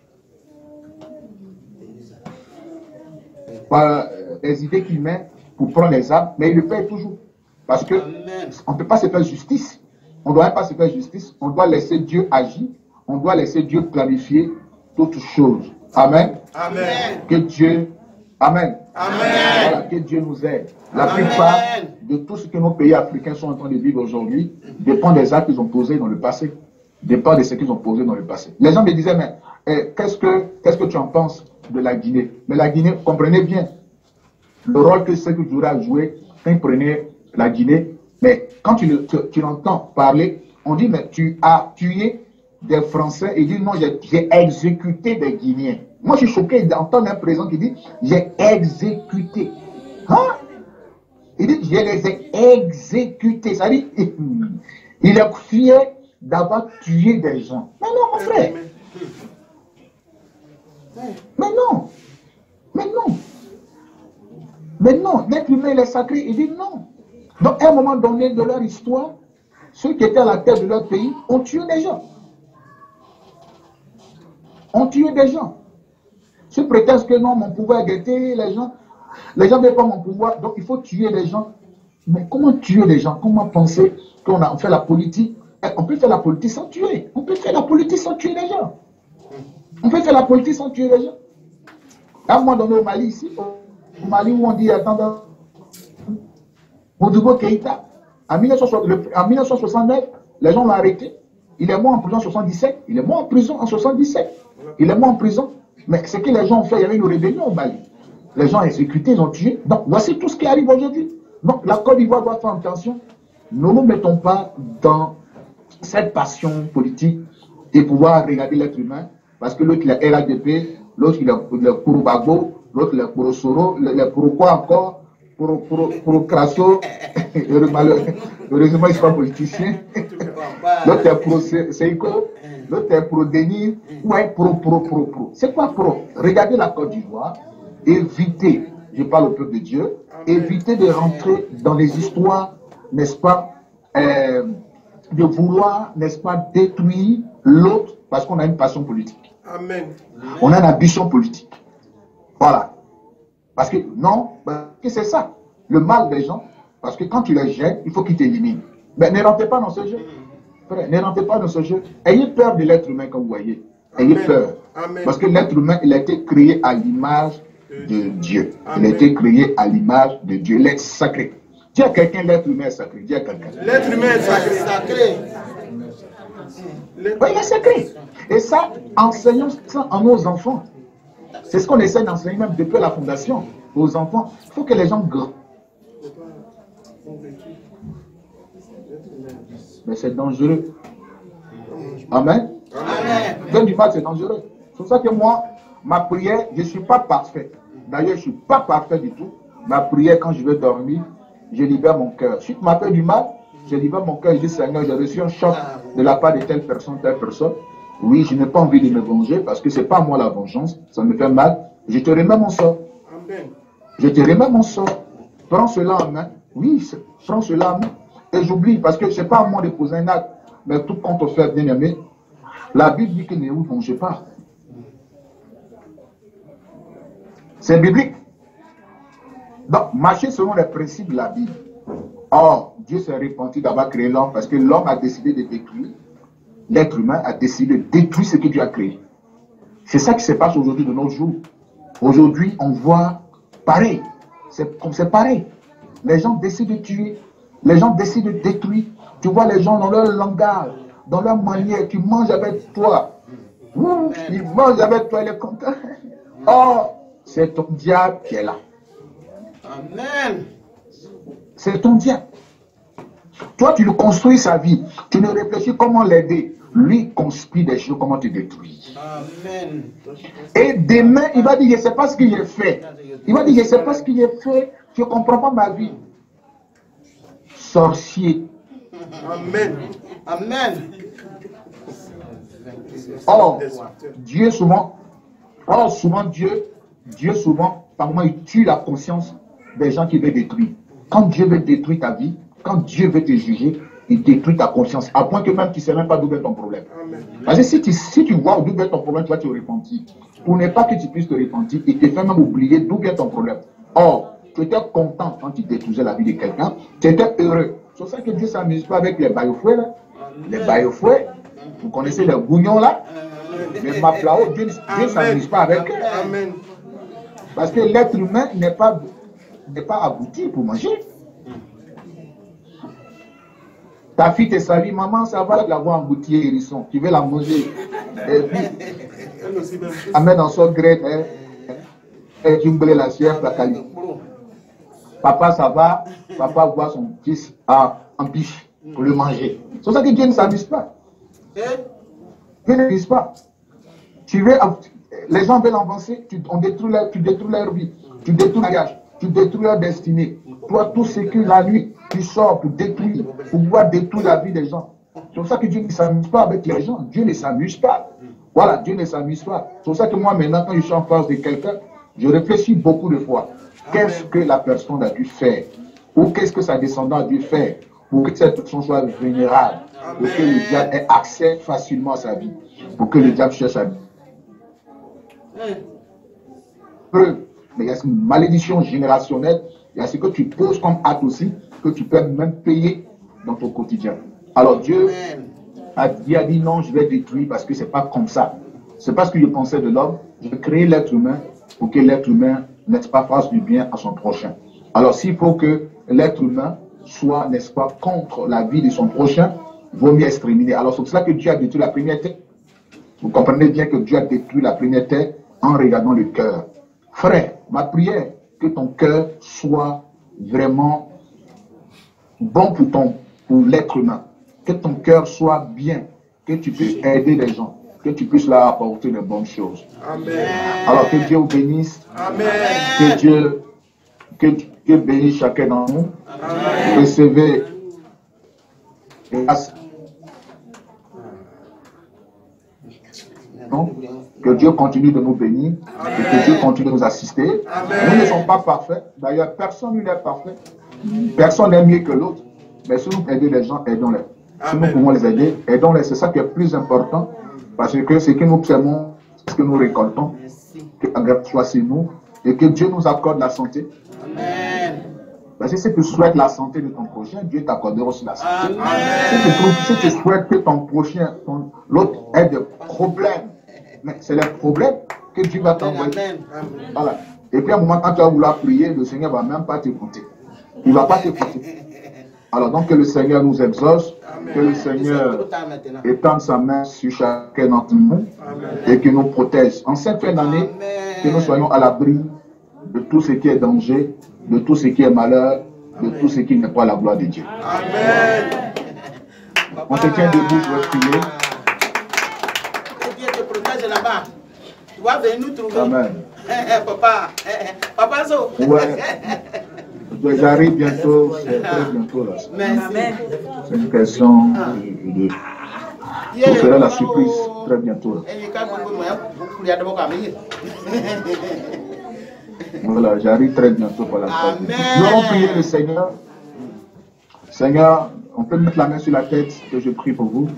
par les idées qu'ils mettent pour prendre les armes, mais ils le payent toujours. Parce que on ne peut pas se faire justice. On ne doit pas se faire justice. On doit laisser Dieu agir. On doit laisser Dieu planifier toutes choses. Amen. Amen. Que Dieu... Amen. Amen. Voilà, que Dieu nous aide. La plupart de tout ce que nos pays africains sont en train de vivre aujourd'hui dépend des actes qu'ils ont posés dans le passé. Dépend de ce qu'ils ont posé dans le passé. Les gens me disaient, mais qu'est-ce que tu en penses de la Guinée? Mais la Guinée, comprenez bien le rôle que Sékou Touré a joué quand il prenait la Guinée. Mais quand tu l'entends parler, on dit, mais tu as tué des Français. Il dit, non, j'ai exécuté des Guinéens. Moi, je suis choqué d'entendre un président qui dit, j'ai exécuté. Hein? Il dit, je les ai exécutés. Ça dit, il est fier d'avoir tué des gens. Mais non, mon frère. Mais non. Mais non. Mais non, l'être humain, il est sacré. Il dit non. Donc, à un moment donné de leur histoire, ceux qui étaient à la tête de leur pays ont tué des gens. Ont tué des gens. Sous prétexte que non, mon pouvoir est guetté, les gens ne veulent pas mon pouvoir, donc il faut tuer les gens. Mais comment tuer les gens? Comment penser qu'on fait la politique? On peut faire la politique sans tuer. On peut faire la politique sans tuer les gens. On peut faire la politique sans tuer les gens. À un moment donné, au Mali, ici, au Mali, où on dit, attendez, Modibo Keïta, en 1969, les gens l'ont arrêté. Il est mort en prison en 77. Il est mort en prison en 77. Il est mort en prison. Mais ce que les gens ont fait, il y avait une rébellion au Mali. Les gens ont exécuté, ils ont tué. Donc, voici tout ce qui arrive aujourd'hui. Donc, la Côte d'Ivoire doit faire attention. Ne nous mettons pas dans cette passion politique et pouvoir regarder l'être humain. Parce que l'autre, il est RADP, l'autre, il est pour Bagbo, l'autre, il est pour Soro, il est pour quoi encore? Pour Crasso. Heureusement, il ne sont pas politicien. L'autre est pour Seiko, l'autre est pour Denis. Ouais, pro. C'est quoi pro? Regardez la Côte d'Ivoire. Évitez, je parle au peuple de Dieu, évitez de rentrer dans les histoires, n'est-ce pas, de vouloir, n'est-ce pas, détruire l'autre parce qu'on a une passion politique. Amen. On a une ambition politique. Voilà. Parce que, non, parce que c'est ça, le mal des gens, parce que quand tu les jettes, il faut qu'ils t'éliminent. Mais ne rentrez pas dans ce jeu. Frère, ne rentrez pas dans ce jeu. Ayez peur de l'être humain quand vous voyez. Ayez peur. Amen. Parce que l'être humain, il a été créé à l'image de Dieu. Il a été créé à l'image de Dieu. L'être sacré. Dis à quelqu'un, l'être humain est sacré. Dis à quelqu'un. L'être humain est sacré. Oui, il est sacré. Et ça, enseignons ça à nos enfants. C'est ce qu'on essaie d'enseigner même depuis la fondation aux enfants. Il faut que les gens grandissent. Mais c'est dangereux. Amen. Amen. Faire du mal, c'est dangereux. C'est pour ça que moi, ma prière, je ne suis pas parfait. D'ailleurs, je ne suis pas parfait du tout. Ma prière, quand je vais dormir, je libère mon cœur. Si tu m'appelles du mal, je libère mon cœur. Je dis, Seigneur, j'ai reçu un choc de la part de telle personne. Oui, je n'ai pas envie de me venger parce que ce n'est pas moi la vengeance. Ça me fait mal. Je te remets mon sort. Amen. Je te remets mon sort. Prends cela en main. Oui, prends cela en main. Et j'oublie parce que ce n'est pas à moi de poser un acte. Mais tout compte fait, bien aimé, la Bible dit que ne vous vengez pas. C'est biblique. Donc, marchez selon les principes de la Bible. Or, Dieu s'est repenti d'avoir créé l'homme parce que l'homme a décidé de détruire. L'être humain a décidé de détruire ce que Dieu a créé. C'est ça qui se passe aujourd'hui de nos jours. Aujourd'hui, on voit pareil. C'est pareil. Les gens décident de tuer. Les gens décident de détruire. Tu vois les gens dans leur langage, dans leur manière, qui mangent avec toi. Ils mangent avec toi, il est content. Or, c'est ton diable qui est là. Amen. C'est ton diable. Toi, tu lui construis sa vie. Tu ne réfléchis comment l'aider. Lui conspire des choses, comment te détruire. Amen. Et demain, il va dire, je ne sais pas ce que j'ai fait. Il va dire, je ne sais pas ce que j'ai fait. Je ne comprends pas ma vie. Sorcier. Amen. Amen. Or, Dieu souvent, Dieu souvent, par moment, il tue la conscience des gens qui veulent détruire. Quand Dieu veut détruire ta vie, quand Dieu veut te juger, il détruit ta conscience, à point que même tu ne sais même pas d'où vient ton problème. Parce que si tu vois d'où vient ton problème, tu vas te repentir. Pour ne pas que tu puisses te repentir, il te fait même oublier d'où vient ton problème. Or, tu étais content quand tu détruisais la vie de quelqu'un, tu étais heureux. C'est pour ça que Dieu ne s'amuse pas avec les baillofouets, là. Les baillofouets, vous connaissez les bougnons là, les maplao, Dieu ne s'amuse pas avec eux. Amen. Parce que l'être humain n'est pas abouti pour manger. Ta fille te salue, maman, ça va la voir engloutie hérisson. Tu veux la manger. Et puis, amène dans son gré, et tu me la chef, la cali. Papa, ça va. Papa voit son fils en biche pour le manger. C'est pour ça que Dieu ne s'amuse pas. Dieu ne s'amuse pas. Les gens veulent avancer, tu détruis leur vie, tu détruis leur gage, tu détruis leur destinée. Toi, tout ce que la nuit, tu sors pour détruire, pour pouvoir détruire la vie des gens. C'est pour ça que Dieu ne s'amuse pas avec les gens. Dieu ne s'amuse pas. Voilà, Dieu ne s'amuse pas. C'est pour ça que moi, maintenant, quand je suis en face de quelqu'un, je réfléchis beaucoup de fois. Qu'est-ce que la personne a dû faire? Ou qu'est-ce que sa descendante a dû faire pour que cette personne soit vénérable? Pour que le diable ait accès facilement à sa vie. Pour que le diable cherche sa vie. Mais il y a une malédiction générationnelle. Il y a ce que tu poses comme acte aussi, que tu peux même payer dans ton quotidien. Alors Dieu a dit non, je vais détruire parce que c'est pas comme ça. C'est pas ce que je pensais de l'homme. Je vais créer l'être humain pour que l'être humain, n'est-ce pas, fasse du bien à son prochain. Alors s'il faut que l'être humain soit, n'est-ce pas, contre la vie de son prochain, vaut mieux exterminer. Alors c'est pour cela que Dieu a détruit la première terre. Vous comprenez bien que Dieu a détruit la première terre en regardant le cœur. Frère, ma prière, que ton cœur soit vraiment bon pour l'être humain. Que ton cœur soit bien, que tu puisses aider les gens, que tu puisses leur apporter de bonnes choses. Amen. Alors que Dieu vous bénisse. Amen. Que Dieu bénisse chacun d'entre nous. Amen. Recevez grâce. Que Dieu continue de nous bénir. Amen. Et que Dieu continue de nous assister. Amen. Nous ne sommes pas parfaits. D'ailleurs, personne n'est parfait. Personne n'est mieux que l'autre. Mais si nous aidons les gens, aidons-les. Si nous pouvons les aider, aidons-les. C'est ça qui est plus important. Parce que ce que nous semons, ce que nous récoltons, que la grâce soit sur nous et que Dieu nous accorde la santé. Amen. Parce que si tu souhaites la santé de ton prochain, Dieu t'accordera aussi la santé. Si tu souhaites que ton prochain, l'autre ait des problèmes, mais c'est les problèmes que Dieu va t'envoyer. Voilà. Et puis à un moment, quand tu vas vouloir prier, le Seigneur ne va même pas t'écouter. Il ne va pas t'écouter. Alors donc que le Seigneur nous exauce, que le Seigneur étende sa main sur chacun d'entre nous et qu'il nous protège. En cette fin d'année, que nous soyons à l'abri de tout ce qui est danger, de tout ce qui est malheur, de tout ce qui n'est pas la gloire de Dieu. Amen. On se tient debout pour prier. Que Dieu te protège là-bas. Tu vas venir nous trouver. Amen. Papa, Papa So. Ouais. J'arrive bientôt, c'est très bientôt là. C'est une question de... Vous ferez la surprise très bientôt là. Voilà, j'arrive très bientôt pour la surprise. Nous allons prier le Seigneur. Seigneur, on peut mettre la main sur la tête que je prie pour vous.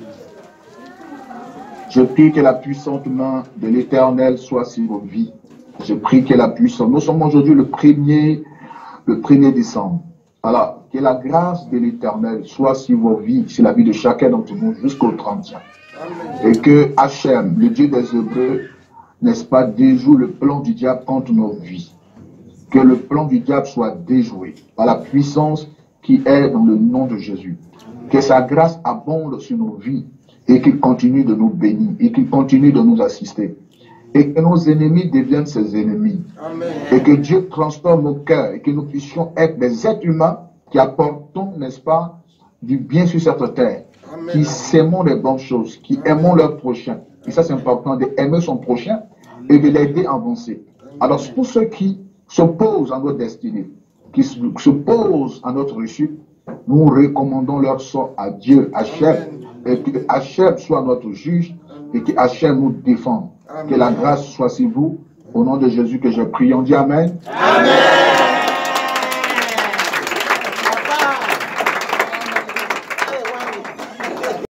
Je prie que la puissante main de l'Éternel soit sur vos vies. Je prie que la puissance... Nous sommes aujourd'hui le 1er décembre. Alors, que la grâce de l'Éternel soit sur vos vies, sur la vie de chacun d'entre nous jusqu'au 30e. Et que Hachem, le Dieu des Hébreux, n'est-ce pas, déjoue le plan du diable contre nos vies. Que le plan du diable soit déjoué par la puissance qui est dans le nom de Jésus. Que sa grâce abonde sur nos vies et qu'il continue de nous bénir et qu'il continue de nous assister. Et que nos ennemis deviennent ses ennemis. Amen. Et que Dieu transforme nos cœurs et que nous puissions être des êtres humains qui apportons, n'est-ce pas, du bien sur cette terre. Amen. Qui s'aimons les bonnes choses, qui aimons leur prochain. Et ça, c'est important d'aimer son prochain et de l'aider à avancer. Alors, pour ceux qui s'opposent à notre destinée, qui s'opposent à notre réussite, nous recommandons leur sort à Dieu, Hachem, et que Hachem soit notre juge et que Hachem nous défende. Amen. Que la grâce soit sur vous. Au nom de Jésus que je prie, on dit Amen. Amen.